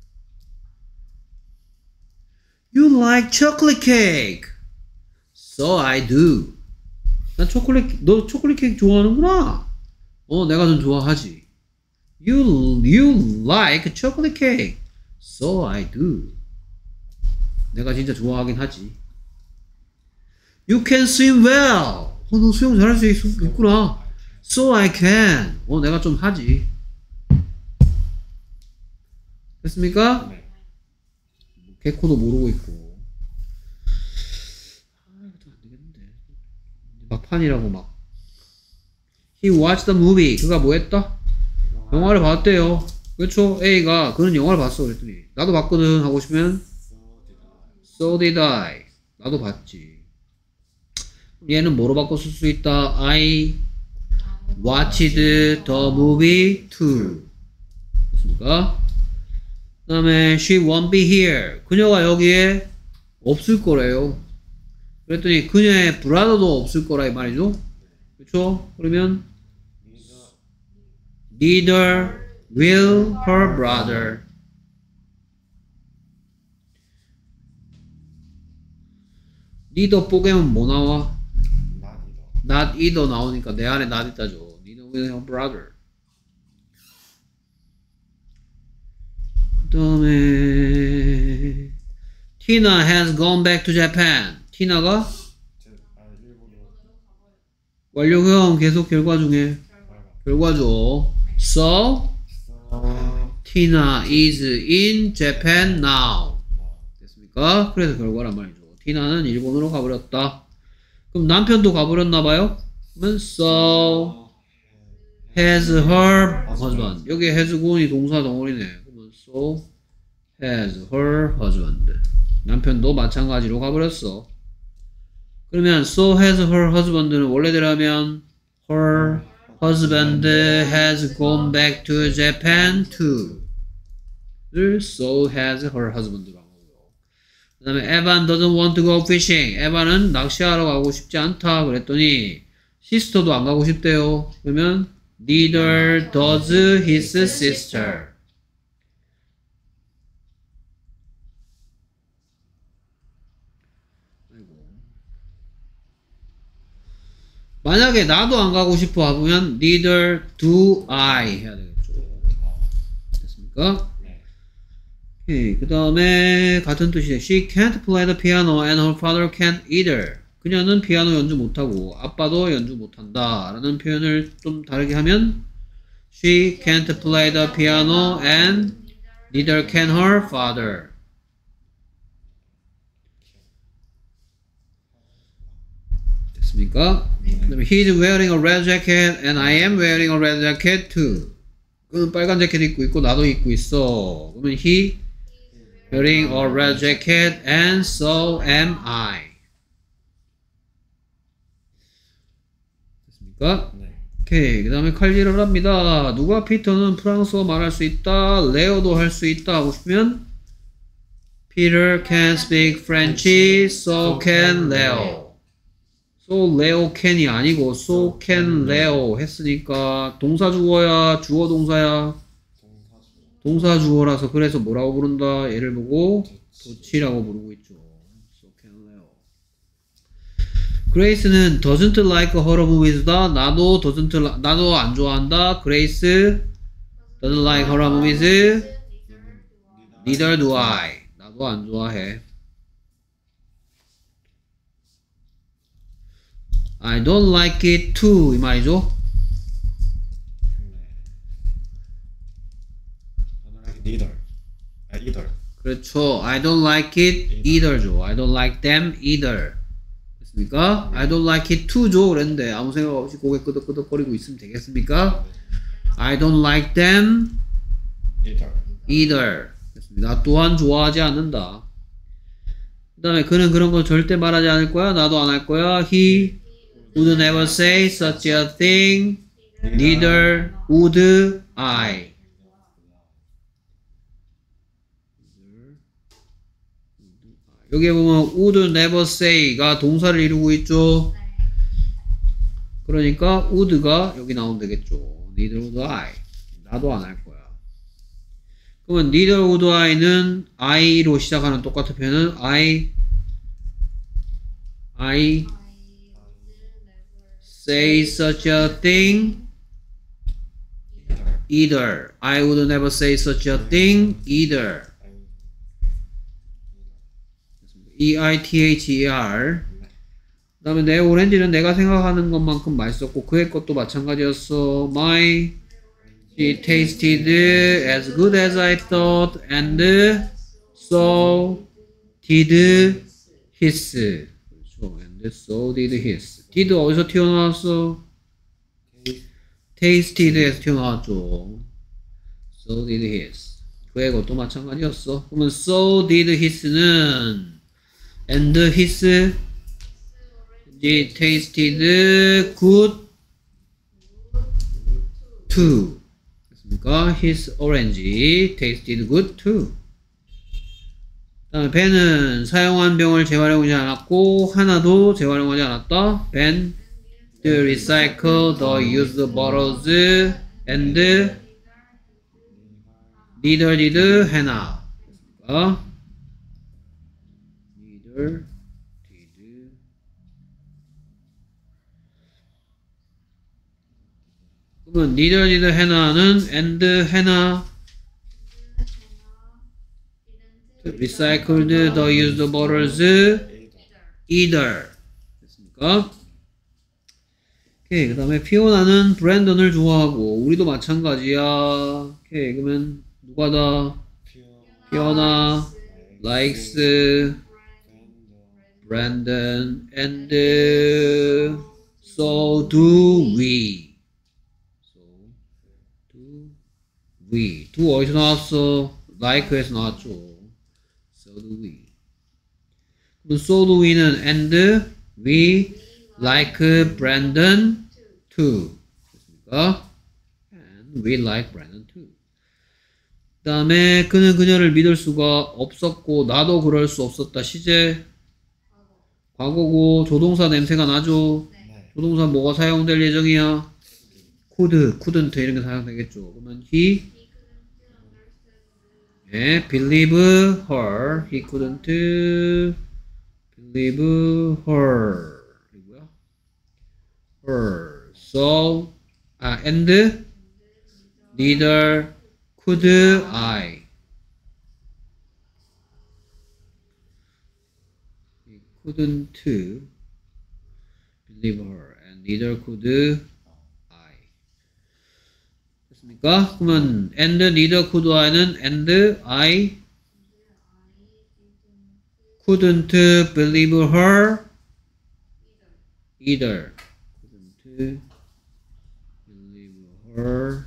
A: You like chocolate cake. So I do. 너 초콜릿 케이크 좋아하는구나. 내가 좀 좋아하지. You like chocolate cake. So I do. 내가 진짜 좋아하긴 하지. You can swim well. 너 수영 잘할 수 있구나. So I can. 내가 좀 하지. 됐습니까?
B: 네.
A: 개코도 모르고 있고. 이것도 안 되겠는데. 막판이라고 막. He watched the movie. 그가 뭐 했다? 영화를 봤대요. 그렇죠? A가 그는 영화를 봤어. 그랬더니 나도 봤거든 하고 싶으면 So did I. 나도 봤지. 얘는 뭐로 바꿔 쓸 수 있다? I watched the movie too. 됐습니까? 그 다음에 she won't be here. 그녀가 여기에 없을 거래요. 그랬더니 그녀의 브라더도 없을 거라 이 말이죠. 그렇죠? 그러면 neither will her brother. neither 뽀개면 뭐 나와? not either 나오니까 내 안에 not 있다죠. neither will her brother. 그 다음에 Tina has gone back to Japan. 티나가 완료형 계속 결과 중에 결과죠. So Tina is in Japan now. 됐습니까? 그래서 결과란 말이죠. 티나는 일본으로 가버렸다. 그럼 남편도 가버렸나봐요. 그러면 so has her husband. 여기 has 고은이 동사 덩어리네. 그러면 so has her husband. 남편도 마찬가지로 가버렸어. 그러면 so has her husband는 원래대로하면 her husband has gone back to Japan too. 를 so has her husband로 한 거고요. 그 다음에 Evan doesn't want to go fishing. 에반은 낚시하러 가고 싶지 않다 그랬더니 시스터도 안 가고 싶대요. 그러면 neither does his sister. 만약에 나도 안 가고 싶어 하면 neither do I 해야 되겠죠. 됐습니까? 오케이. 그 다음에 같은 뜻이에요. She can't play the piano and her father can't either. 그녀는 피아노 연주 못하고 아빠도 연주 못한다 라는 표현을 좀 다르게 하면 She can't play the piano and neither can her father. 됐습니까? 그다음에 He's wearing a red jacket and I am wearing a red jacket too. 그는 빨간 재킷 입고 있고 나도 입고 있어. 그러면 he wearing a red jacket and so am I. 됐습니까?
B: 네.
A: 오케이. 그 다음에 칼질을 합니다. 누가 피터는 프랑스어 말할 수 있다. 레오도 할 수 있다 하고 싶으면 Peter can speak French, so can Leo. So Leo can이 아니고 so can Leo 했으니까 동사 주어야 주어 동사야 동사 주어라서 그래서 뭐라고 부른다 얘를 보고 도치라고 부르고 있죠. So can Leo. 그레이스는 doesn't like horror movies다. 나도 안 좋아한다. 그레이스 doesn't like horror movies. Neither do I. 나도 안 좋아해. I don't like it too 이 말이죠.
B: neither. either.
A: 그렇죠. I don't like it either죠. I don't like them either. 됐습니까? I don't like it too죠. 그랬는데 아무 생각 없이 고개 끄덕끄덕거리고 있으면 되겠습니까? I don't like them either. 됐습니다. 나 또한 좋아하지 않는다. 그 다음에 그는 그런 거 절대 말하지 않을 거야. 나도 안 할 거야. He would never say such a thing. Neither would I. 여기에 보면 would never say가 동사를 이루고 있죠. 그러니까 would가 여기 나오면 되겠죠. Neither would I. 나도 안 할 거야. 그러면 neither would I는 I로 시작하는 똑같은 표현은 I say such a thing either. I would never say such a thing either. EITHER. 그 다음에 내 오렌지는 내가 생각하는 것만큼 맛있었고 그의 것도 마찬가지였어. My It tasted as good as I thought, and so did his. 그렇죠. And so did his. did 어디서 튀어나왔어? tasted에서 튀어나왔죠. So did his. 그의 것도 마찬가지였어. 그러면 so did his는 and his it tasted good too. 그러니까 his orange tasted good too. 다음에 ben은 사용한 병을 재활용하지 않았고 하나도 재활용하지 않았다. Ben did recycle the used bottles and neither did Hannah. 그러니까 neither did 그러면 neither did Hannah는 and Hannah recycled the used bottles either. 됐습니까? 오케이. 그 다음에 피오나는 브랜던을 좋아하고 우리도 마찬가지야. 오케이. 그러면 누가 다? 피오나 likes Brandon and so do we. So do we. do 어디서 나왔어? like에서 나왔죠. So do we. 그럼 so do we는 and we like Brandon too. 됐습니까? And we like Brandon too. 그 다음에 그는 그녀를 믿을 수가 없었고 나도 그럴 수 없었다. 시제 과거고 조동사 냄새가 나죠. 조동사 뭐가 사용될 예정이야? could, couldn't 이런 게 사용되겠죠. 그러면 he believe her. He couldn't believe her. 이거야? her. So, and neither could I. He couldn't believe her, and neither could I. 됐습니까? 그러면 and neither could I는 and I couldn't believe her either. couldn't believe her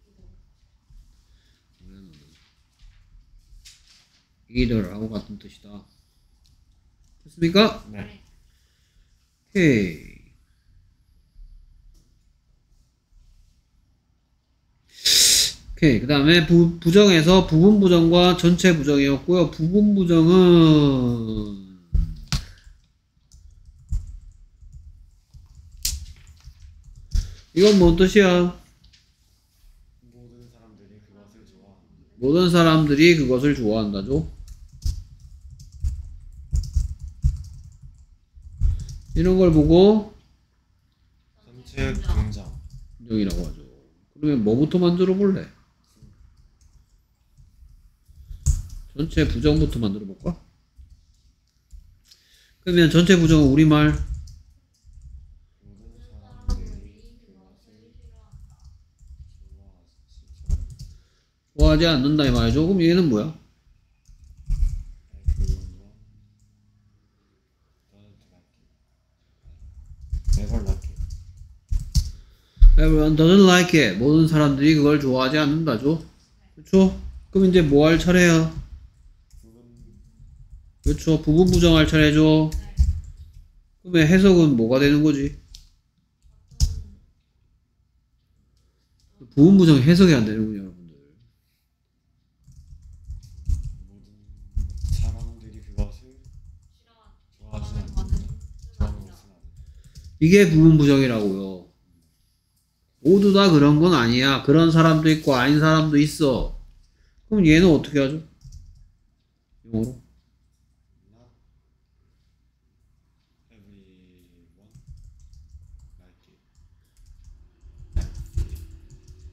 A: either 하고 같은 뜻이다. 됐습니까?
B: 네.
A: 오케이. 오케이. 그 다음에 부정에서 부분 부정과 전체 부정이었고요. 부분 부정은 이건 뭔 뜻이야?
B: 모든 사람들이 그것을 좋아한다.
A: 모든 사람들이 그것을 좋아한다죠. 이런 걸 보고
B: 전체 부정장.
A: 부정이라고 하죠. 그러면 뭐부터 만들어 볼래? 전체 부정부터 만들어 볼까? 그러면 전체 부정은 우리말
B: 모든 사람들이 그것을
A: 좋아하지 않는다 이 말이죠. 그럼 얘는 뭐야? Everyone doesn't like it. 모든 사람들이 그걸 좋아하지 않는다죠. 그렇죠? 그럼 이제 뭐 할 차례야? 그렇죠. 부분 부정할 차례죠. 그러면 해석은 뭐가 되는 거지? 부분 부정 해석이 안 되는군요, 여러분들.
B: 모든 사람들이 그것을 좋아하지 않는다. 좋아하는 것은 아니다.
A: 이게 부분 부정이라고요. 모두 다 그런 건 아니야. 그런 사람도 있고 아닌 사람도 있어. 그럼 얘는 어떻게 하죠? 영어로?
B: Not everyone like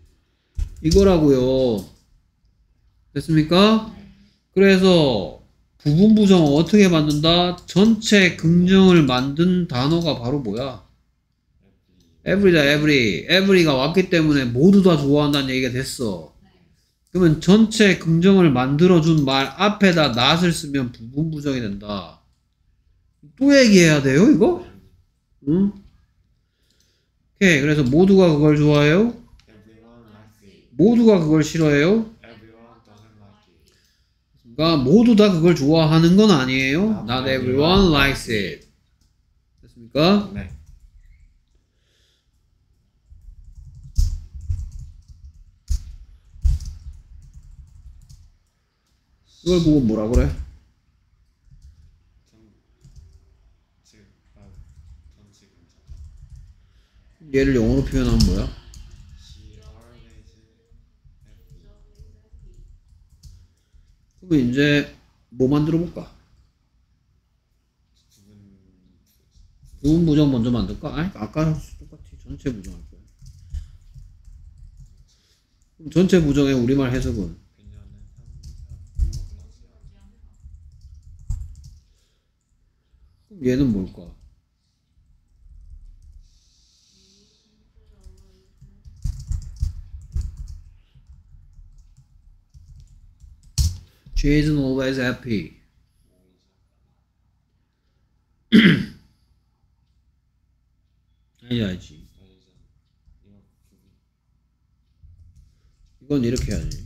B: it.
A: 이거라고요. 됐습니까? 그래서 부분 부정을 어떻게 만든다? 전체 긍정을 만든 단어가 바로 뭐야? every다, every. every가 왔기 때문에 모두 다 좋아한다는 얘기가 됐어. 그러면 전체 긍정을 만들어준 말 앞에다 not을 쓰면 부분 부정이 된다. 또 얘기해야 돼요, 이거? 응? 오케이. 그래서 모두가 그걸 좋아해요?
B: Everyone likes it.
A: 모두가 그걸 싫어해요?
B: Everyone doesn't like it.
A: 그러니까 모두 다 그걸 좋아하는 건 아니에요. Not everyone likes it. 됐습니까?
B: 네.
A: 이걸 보고 뭐라 그래?
B: 전체 긍정.
A: 얘를 영어로 표현하면 뭐야?
B: She always happy.
A: 그러면 이제 뭐 만들어 볼까? 부분 부정 먼저 만들까? 아니, 아까랑 똑같이 전체 부정 할 거야. 그럼 전체 부정의 우리말 해석은?
B: 그녀는 항상 행복하지.
A: 그럼 얘는 뭘까? She isn't always happy. 아니지. 이건 이렇게 해야지.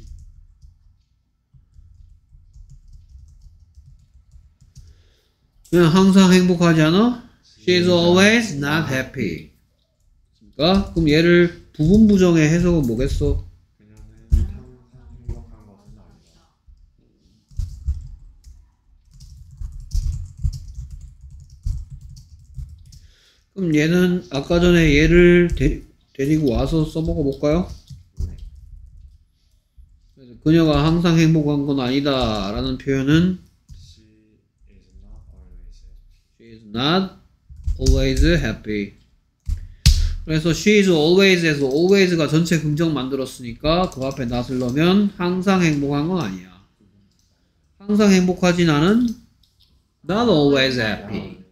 A: 그냥 항상 행복하지 않아? She's always not happy. 그러니까 그럼 얘를 부분 부정의 해석은 뭐겠어?
B: 그녀는 항상 행복한 것은 아니다.
A: 그럼 얘는 아까 전에 얘를 데리고 와서 써먹어 볼까요?
B: 네.
A: 그래서 그녀가 항상 행복한 건 아니다 라는 표현은
B: She is not
A: She is not
B: always happy.
A: always happy. 그래서 she is always에서 always가 전체 긍정 만들었으니까 그 앞에 not을 넣으면 항상 행복한 건 아니야. 항상 행복하진 않은 not always happy.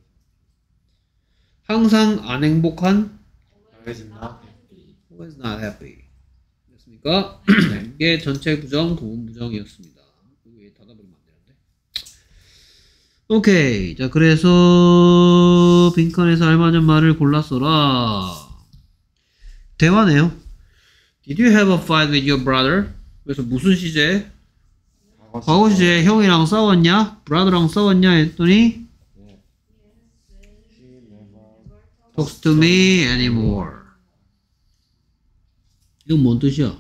A: 항상 안 행복한
B: Always not happy.
A: always not happy. 됐습니까? 이게 전체 부정, 부분 부정이었습니다. 여기 닫아버리면 안 되는데. 오케이. 자, 그래서 빈칸에서 알맞은 말을 골랐어라. 대화네요. Did you have a fight with your brother? 그래서 무슨 시제? 과거 시제 형이랑 싸웠냐? brother랑 싸웠냐? 했더니
B: 네. He never
A: talks to me anymore. 이건 뭔 뜻이야?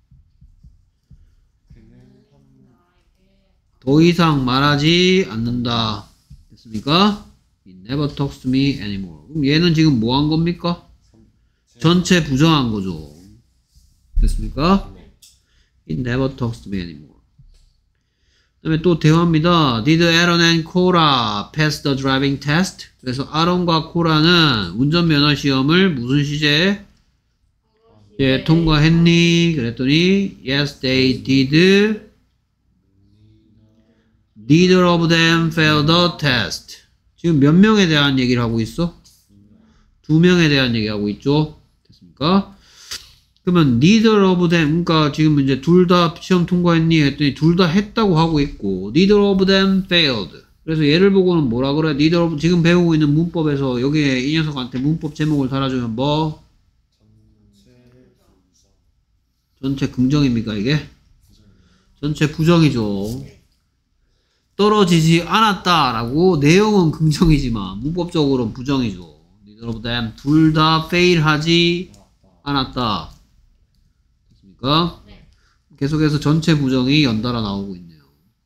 B: 그는
A: 더 이상 말하지 않는다. 됐습니까? He never talks to me anymore. 그럼 얘는 지금 뭐 한 겁니까? 전체 부정한 거죠. 됐습니까? He never talks to me anymore. 그 다음에 또 대화입니다. Did Aaron and Cora pass the driving test? 그래서 아론과 코라는 운전면허 시험을 무슨 시제에 예, 통과했니? 그랬더니 Yes, they did. Neither of them failed the test. 지금 몇 명에 대한 얘기를 하고 있어? 2명에 대한 얘기하고 있죠. 됐습니까? 그러면 neither of them, 그러니까 지금 이제 둘 다 시험 통과했니? 했더니 둘 다 했다고 하고 있고 neither of them failed. 그래서 얘를 보고는 뭐라 그래? neither of, 지금 배우고 있는 문법에서 여기에 이 녀석한테 문법 제목을 달아주면 뭐? 전체 긍정입니까 이게? 전체 부정이죠. 떨어지지 않았다라고 내용은 긍정이지만 문법적으로는 부정이죠. neither of them, 둘 다 fail하지 않았다. 됐습니까? 계속해서 전체 부정이 연달아 나오고 있네요.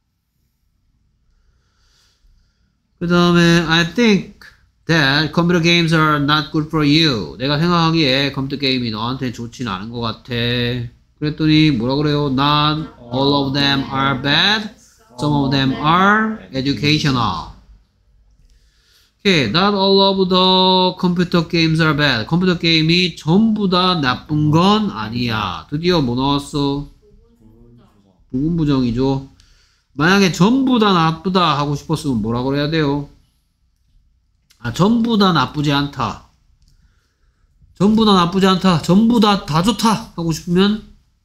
A: 그 다음에 I think that computer games are not good for you. 내가 생각하기에 컴퓨터 게임이 너한테 좋진 않은 것 같아. 그랬더니 뭐라 그래요? Not all of them are bad. Some of them are educational. Okay, not all of the computer games are bad. 컴퓨터 게임이 전부 다 나쁜 건 아니야. 드디어 뭐 나왔어? 부분 부정이죠. 만약에 전부 다 나쁘다 하고 싶었으면 뭐라고 해야 돼요? 전부 다 나쁘지 않다. 전부 다 나쁘지 않다. 전부 다 좋다 하고 싶으면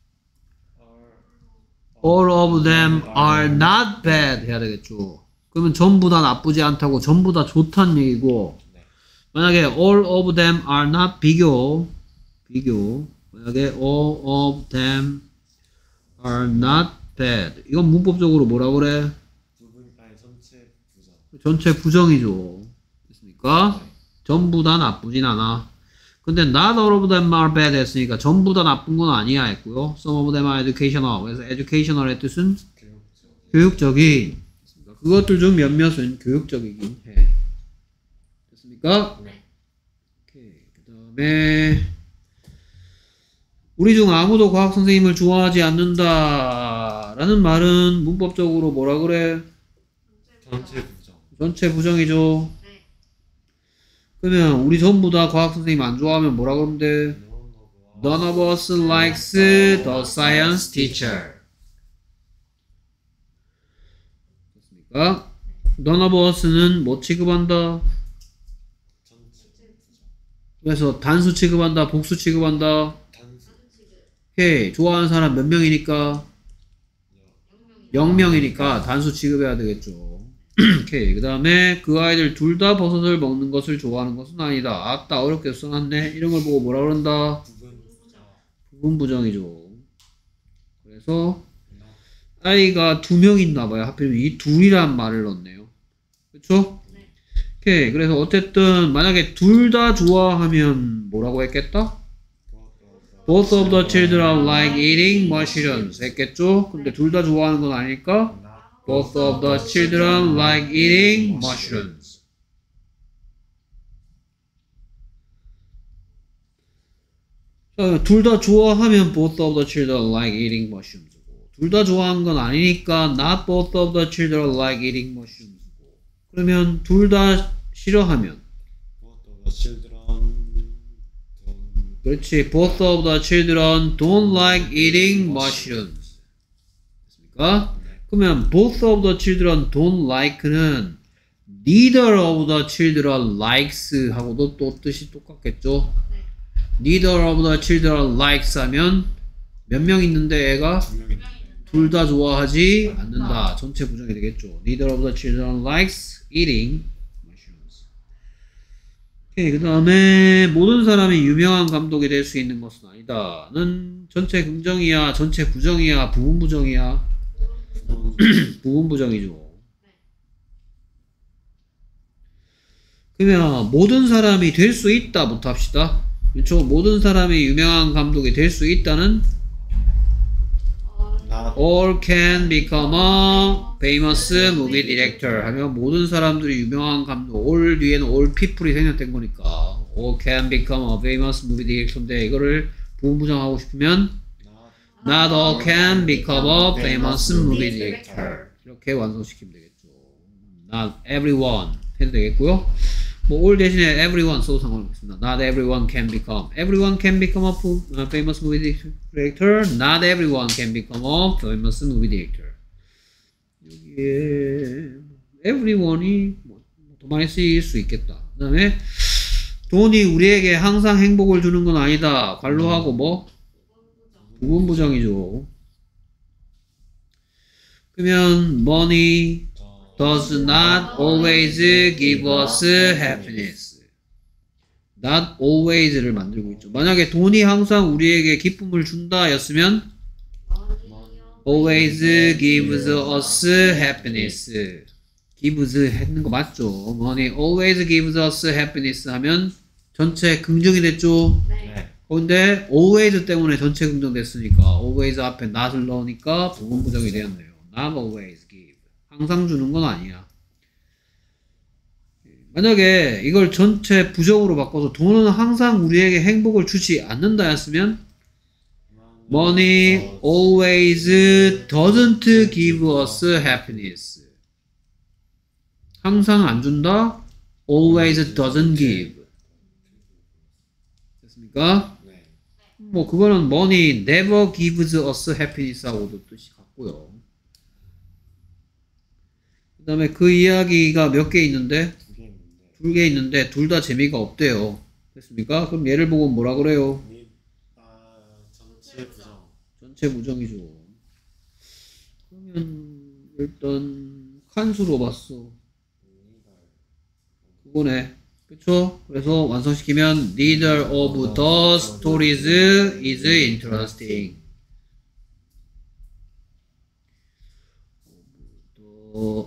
A: all of them are not bad 해야 되겠죠. 그러면 전부 다 나쁘지 않다고 전부 다 좋다는 얘기고, 만약에 all of them are not 비교 만약에 all of them are not bad, 이건 문법적으로 뭐라 그래? 전체 부정이죠. 됐습니까? 전부 다 나쁘진 않아. 근데 not all of them are bad 했으니까 전부 다 나쁜 건 아니야 했고요. some of them are educational. 그래서 educational의 뜻은 교육적인. 그것들 중 몇몇은 교육적이긴 해. 됐습니까?
D: 네.
A: 오케이. 그 다음에 우리 중 아무도 과학 선생님을 좋아하지 않는다 라는 말은 문법적으로 뭐라 그래?
B: 전체 부정.
A: 전체 부정이죠.
D: 네.
A: 그러면 우리 전부 다 과학 선생님 안 좋아하면 뭐라 그러면 돼? None of us likes the science teacher. 됐습니까? None of us는 뭐 취급한다?
B: 전체 부정.
A: 그래서 단수 취급한다, 복수 취급한다.
B: 단수.
A: 오케이. 좋아하는 사람 몇 명이니까? 0명이니까 단수 취급해야 되겠죠. 오케이. 그 다음에 그 아이들 둘 다 버섯을 먹는 것을 좋아하는 것은 아니다. 아따 어렵게 써놨네. 이런 걸 보고 뭐라 그런다? 부분부정이죠. 그래서 아이가 2명 있나봐요. 하필이면 이 둘이란 말을 넣었네요. 그쵸?
D: 네.
A: 오케이. 그래서 어쨌든 만약에 둘 다 좋아하면 뭐라고 했겠다? Both of the children like eating mushrooms 했겠죠? 근데 둘 다 좋아하는 건 아닐까? Both of the children like eating mushrooms. 둘 다 좋아하면 both of the children like eating mushrooms고, 둘 다 좋아하는 건 아니니까 not both of the children like eating mushrooms고, 그러면 둘 다 싫어하면 그렇지. Both of the children don't like eating mushrooms. 됐습니까? 그러면 both of the children don't like는 neither of the children likes 하고도 또 뜻이 똑같겠죠?
D: 네.
A: neither of the children likes 하면 몇 명 있는데 애가 둘 다 좋아하지 않는다. 전체 부정이 되겠죠. neither of the children likes eating mushrooms. 오케이. 그 다음에 모든 사람이 유명한 감독이 될 수 있는 것은 아니다.는 전체 긍정이야, 전체 부정이야, 부분 부정이야? 부분 부정이죠. 그러면 모든 사람이 될 수 있다부터 합시다. 그렇죠? 모든 사람이 유명한 감독이 될 수 있다는 all can become a famous movie director 하면 모든 사람들이 유명한 감독, all 뒤에는 all people이 생략된 거니까 all can become a famous movie director인데 이거를 부분 부정하고 싶으면 not all can become a famous movie director 이렇게 완성시키면 되겠죠. not everyone 해도 되겠고요. 뭐 all 대신에 everyone 써도 상관없습니다. not everyone can become a famous movie director. not everyone can become a famous movie director. 여기에 everyone이 더 많이 쓰일 수 있겠다. 그 다음에 돈이 우리에게 항상 행복을 주는 건 아니다. 관로하고 뭐? 부분 부정이죠. 그러면 money does not always give us happiness. not always를 만들고 있죠. 만약에 돈이 항상 우리에게 기쁨을 준다 였으면 always gives us happiness. gives 했는 거 맞죠? money always gives us happiness 하면 전체 긍정이 됐죠?
D: 네.
A: 근데 always 때문에 전체 긍정 됐으니까 always 앞에 not을 넣으니까 부분 부정이 되었네요. not always give. 항상 주는 건 아니야. 만약에 이걸 전체 부정으로 바꿔서 돈은 항상 우리에게 행복을 주지 않는다 였으면 money always doesn't give us happiness. 항상 안 준다. always doesn't give. 됐습니까?
B: 네.
A: 뭐 그거는 money never gives us happiness 하고도 뜻이 같고요. 그 다음에 그 이야기가 몇 개 있는데?
B: 두 개 있는데
A: 2개 있는데 둘 다 재미가 없대요. 됐습니까? 그럼 얘를 보고 뭐라 그래요?
B: 전체 부정
A: 전체 부정이죠. 그러면 일단 칸수로 봤어. 그거네. 그쵸? 그래서 완성시키면 neither of the stories is interesting. the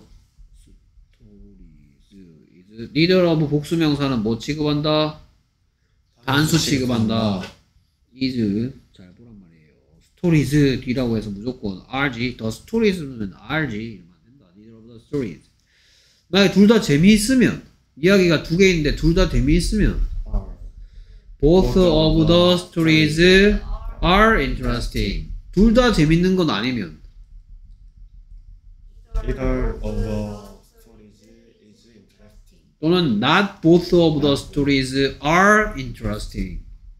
A: stories is neither of 복수명사는 뭐 취급한다? 단수 취급한다. is 잘 보란 말이에요. stories 뒤라고 해서 무조건 rg the stories는 rg 이러면 안 된다. neither of the stories. 만약에 둘 다 재미있으면 이야기가 두 개 있는데 둘 다 재미있으면 both of the stories are interesting. 둘 다 재밌는 건 아니면
B: Neither of the stories is interesting.
A: 또는 not both of the stories are interesting.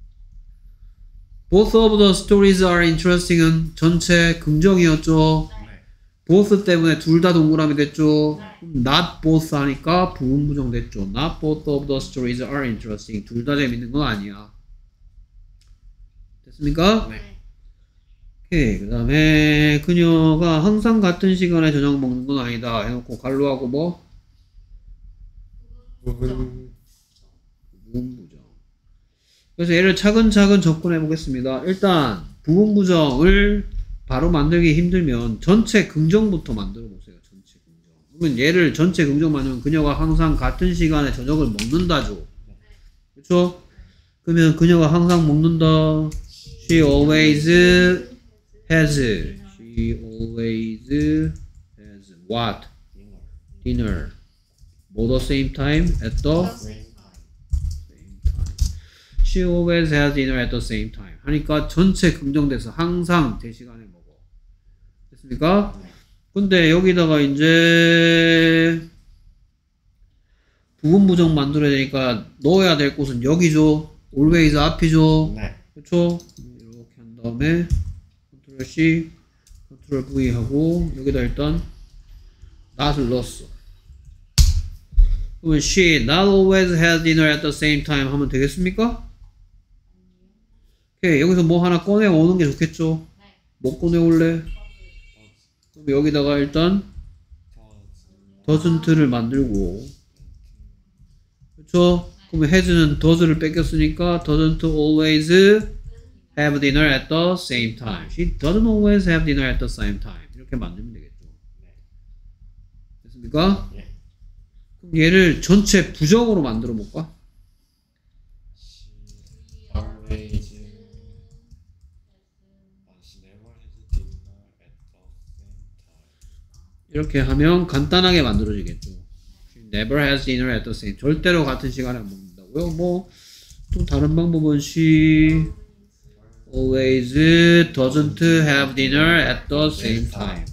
A: both of the stories are interesting은 전체 긍정이었죠. both 때문에 둘 다 동그라미 됐죠. not both 하니까 부분 부정 됐죠. not both of the stories are interesting. 둘 다 재밌는 건 아니야. 됐습니까?
B: 네.
A: 오케이. 그 다음에 그녀가 항상 같은 시간에 저녁 먹는 건 아니다 해놓고 갈로하고 뭐?
B: 부분
A: 부분 부정. 그래서 얘를 차근차근 접근해 보겠습니다. 일단 부분 부정을 바로 만들기 힘들면 전체 긍정부터 만들어 보세요. 전체 긍정. 그러면 얘를 전체 긍정 만들면 그녀가 항상 같은 시간에 저녁을 먹는다죠. 그렇죠? 그러면 그녀가 항상 먹는다. She always has. She always has what? Dinner. At the same time? At the same time. She always has dinner at the same time. 하니까 전체 긍정돼서 항상 제 시간에 먹어. 됐습니까? 근데 여기다가 이제 부분 부정 만들어야 되니까 넣어야 될 곳은 여기죠. always 앞이죠.
B: 네.
A: 그렇죠? 이렇게 한 다음에 Ctrl C, Ctrl V 하고 여기다 일단 not을 넣었어. 그러면 she not always has dinner at the same time 하면 되겠습니까? 오케이, 여기서 뭐 하나 꺼내 오는 게 좋겠죠? 뭐 꺼내 올래? 그럼 여기다가 일단 doesn't를 만들고, 그렇죠? 그러면 has는 does를 뺏겼으니까 doesn't always have dinner at the same time. She doesn't always have dinner at the same time. 이렇게 만들면 되겠죠. 됐습니까?
B: 예.
A: 그럼 얘를 전체 부정으로 만들어 볼까?
B: Always. She never has dinner at the same time.
A: 이렇게 하면 간단하게 만들어지겠죠. She never has dinner at the same. 절대로 같은 시간에 안 먹는다고요? 뭐 또 다른 방법은 she always doesn't have dinner at the same time.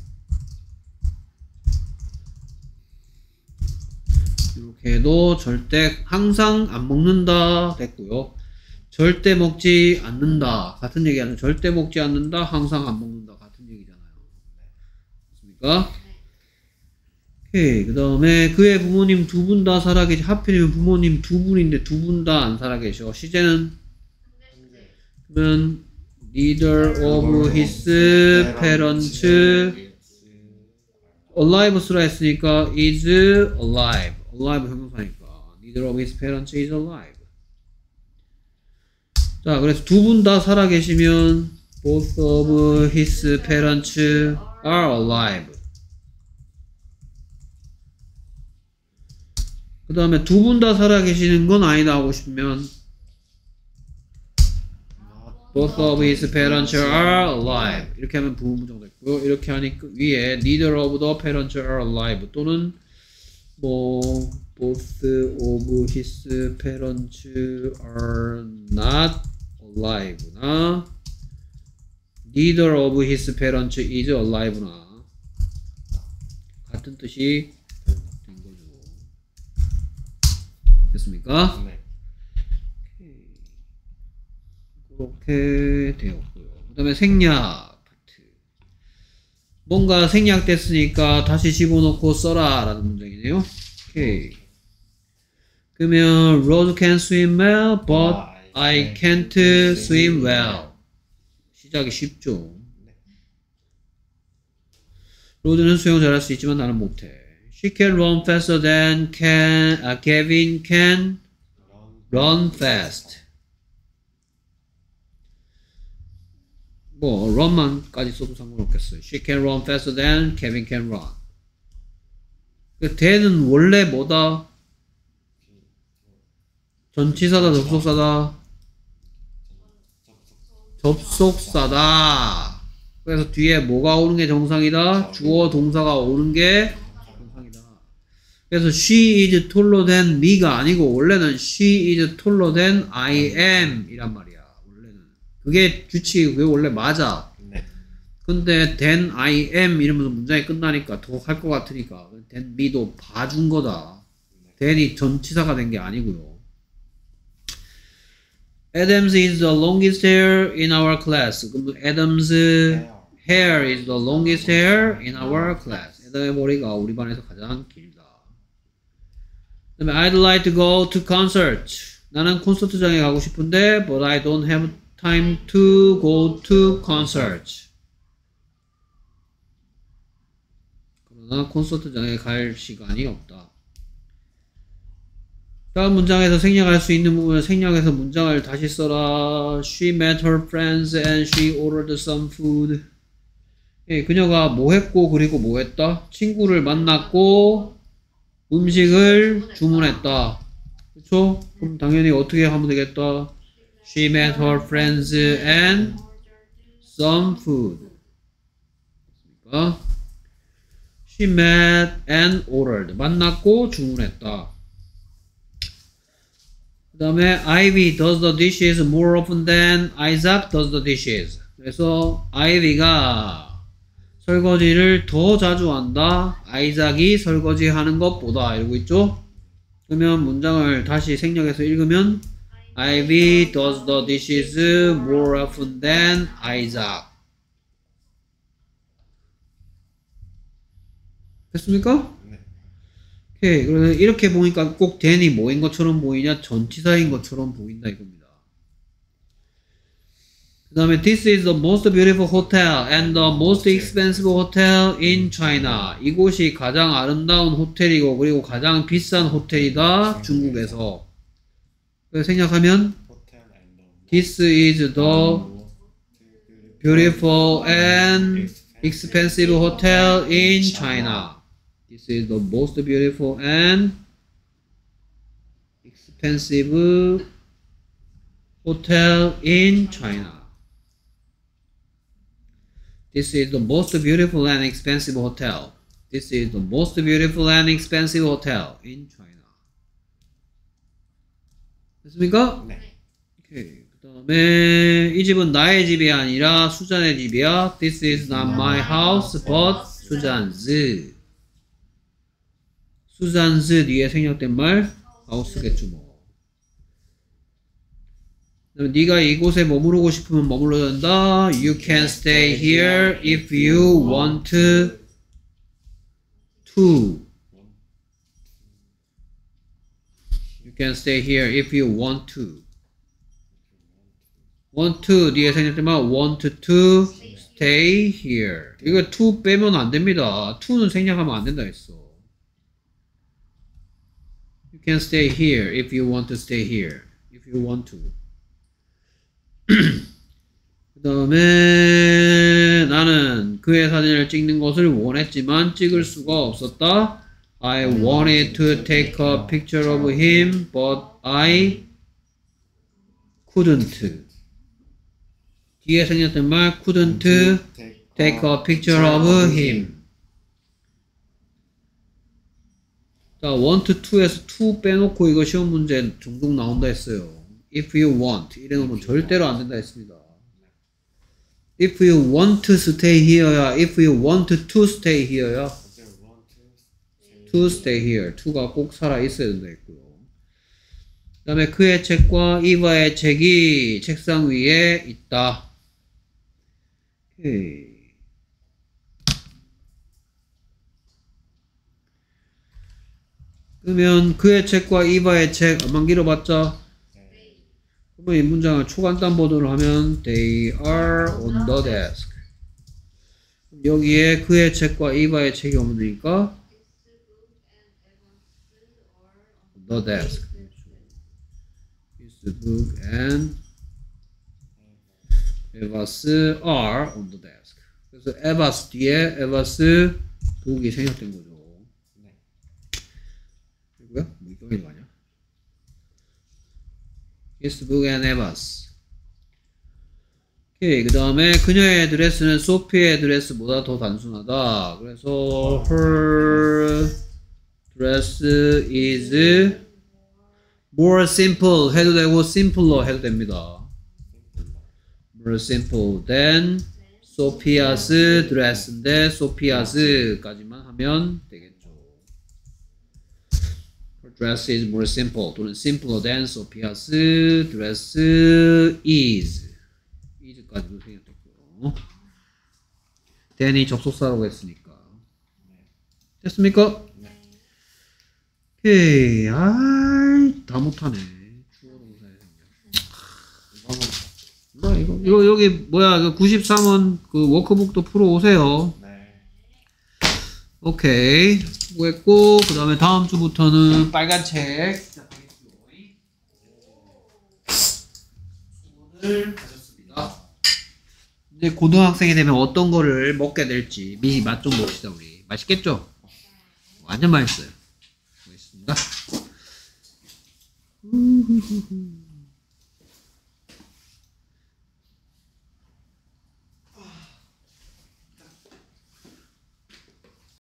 A: 이렇게 해도 절대 항상 안 먹는다 됐고요. 절대 먹지 않는다 같은 얘기 아니에요. 절대 먹지 않는다, 항상 안 먹는다 같은 얘기잖아요. 맞습니까? 오케이. 그 다음에 그의 부모님 두 분 다 살아계시. 하필이면 부모님 두 분인데 두 분 다 안 살아계셔. 시제는 그러면 neither of his parents alive스라 했으니까 is alive. alive 형용사니까 neither of his parents is alive. 자, 그래서 두 분 다 살아계시면 both of his parents are alive. 그 다음에 두 분 다 살아계시는 건 아니다 하고 싶으면 both of his parents are alive. 이렇게 하면 부분부정 됐고요. 이렇게 하니까 위에 neither of the parents are alive 또는 뭐 both of his parents are not alive나 neither of his parents is alive나 같은 뜻이 된 거죠. 됐습니까?
B: 네.
A: 그렇게 되었고요. 그 다음에 생략 파트. 뭔가 생략됐으니까 다시 집어넣고 써라 라는 문장이네요. 오케이. 그러면 Rose can swim well, but I can't swim well. 시작이 쉽죠. 로드는 수영 잘할 수 있지만 나는 못해. She can run faster than Kevin can run fast. 뭐 run만까지 써도 상관없겠어요. She can run faster than Kevin can run. 그 then은 원래 뭐다? 전치사다, 접속사다? 접속사다. 그래서 뒤에 뭐가 오는 게 정상이다? 주어 동사가 오는 게 정상이다. 그래서 she is taller than me가 아니고 원래는 she is taller than I am 이란 말이야. 원래는 그게 규칙이 그게 원래 맞아. 근데 than I am 이러면서 문장이 끝나니까 더 할 것 같으니까 than me도 봐준 거다. than이 전치사가 된 게 아니고요. Adams is the longest hair in our class. 그럼 Adams hair is the longest hair in our class. 애덤의 머리가 우리 반에서 가장 길다. 그다음에 I'd like to go to concert. 나는 콘서트장에 가고 싶은데 but I don't have time to go to concert. 그러나 콘서트장에 갈 시간이 없다. 다음 문장에서 생략할 수 있는 부분을 생략해서 문장을 다시 써라. She met her friends and she ordered some food. 예, 그녀가 뭐 했고 그리고 뭐 했다? 친구를 만났고 음식을 주문했다. 그쵸? 그럼 당연히 어떻게 하면 되겠다? She met her friends and some food. She met and ordered. 만났고 주문했다. 그 다음에 Ivy does the dishes more often than Isaac does the dishes. 그래서 Ivy가 설거지를 더 자주 한다. 아이작이 설거지 하는 것보다. 이러고 있죠? 그러면 문장을 다시 생략해서 읽으면 Ivy does the dishes more often than Isaac. 됐습니까? 오케이. 그래서 이렇게 보니까 꼭 then이 뭐인 것처럼 보이냐? 전치사인 것처럼 보인다 이겁니다. 그 다음에 This is the most beautiful hotel and the most expensive hotel in China. 이곳이 가장 아름다운 호텔이고 그리고 가장 비싼 호텔이다. 중국에서. 그래서 생략하면 This is the beautiful and expensive hotel in China. This is the most beautiful and expensive hotel in China. This is the most beautiful and expensive hotel. This is the most beautiful and expensive hotel in China. 됐습니까?
B: 네.
A: 오케이. 그 다음에 이 집은 나의 집이 아니라 수잔의 집이야. This is not my house, but Susan's. 수잔스 뒤에 생략된 말 하우스겠죠 뭐. 그다음에 네가 이곳에 머무르고 싶으면 머물러야 된다. You can stay here if you want to. You can stay here if you want to. Want to 뒤에 생략된 말 want to stay here. 이거 to 빼면 안 됩니다. to는 생략하면 안 된다 했어. You can stay here if you want to stay here. If you want to. 그 다음에 나는 그의 사진을 찍는 것을 원했지만 찍을 수가 없었다. I wanted to take a picture of him, but I couldn't. 뒤에 생겼던 말 couldn't take a picture of him. 자, want to에서 to 빼놓고 이거 시험 문제 종종 나온다 했어요. If you want 이래 놓으면 절대로 안 된다 했습니다. If you want to stay here야. If you want to stay here야. To stay here. to가 꼭 살아 있어야 된다 했고요. 그 다음에 그의 책과 이바의 책이 책상 위에 있다. 오케이. 그러면 그의 책과 이바의 책 안만 길어봤자
B: 네.
A: 그러면 이 문장을 초간단 버전으로 하면 They are on the desk. 여기에 그의 책과 이바의 책이 없으니까 the desk. His book and Eva's are on the desk. 그래서 Eva's 뒤에 Eva's book이 생략된 거죠.
B: 네.
A: 이거야? 뭐 이거 아니야? His book and Eva's. 오케이. 그 다음에 그녀의 드레스는 소피의 드레스보다 더 단순하다. 그래서 her dress is more simple 해도 되고 simpler 해도 됩니다. more simple than Sophia's dress인데 Sophia's 까지만 하면 되겠죠. Her dress is more simple 또는 simpler than Sophia's dress is. is까지도 생략됐고요. than이 접속사라고 했으니까. 됐습니까?
B: 네.
A: 오케이. 아이, 다 못하네. 주어 동사에
B: 이거는
A: 이거 여기 뭐야? 그 93원 그 워크북도 풀어 오세요.
B: 네.
A: 오케이. 수고했고 그 다음에 다음 주부터는 빨간 책 시작하겠습니다. 수고를 하셨습니다. 이제 고등학생이 되면 어떤 거를 먹게 될지 미리 맛 좀 봅시다 우리. 맛있겠죠? 완전 맛있어요. 수고했습니다.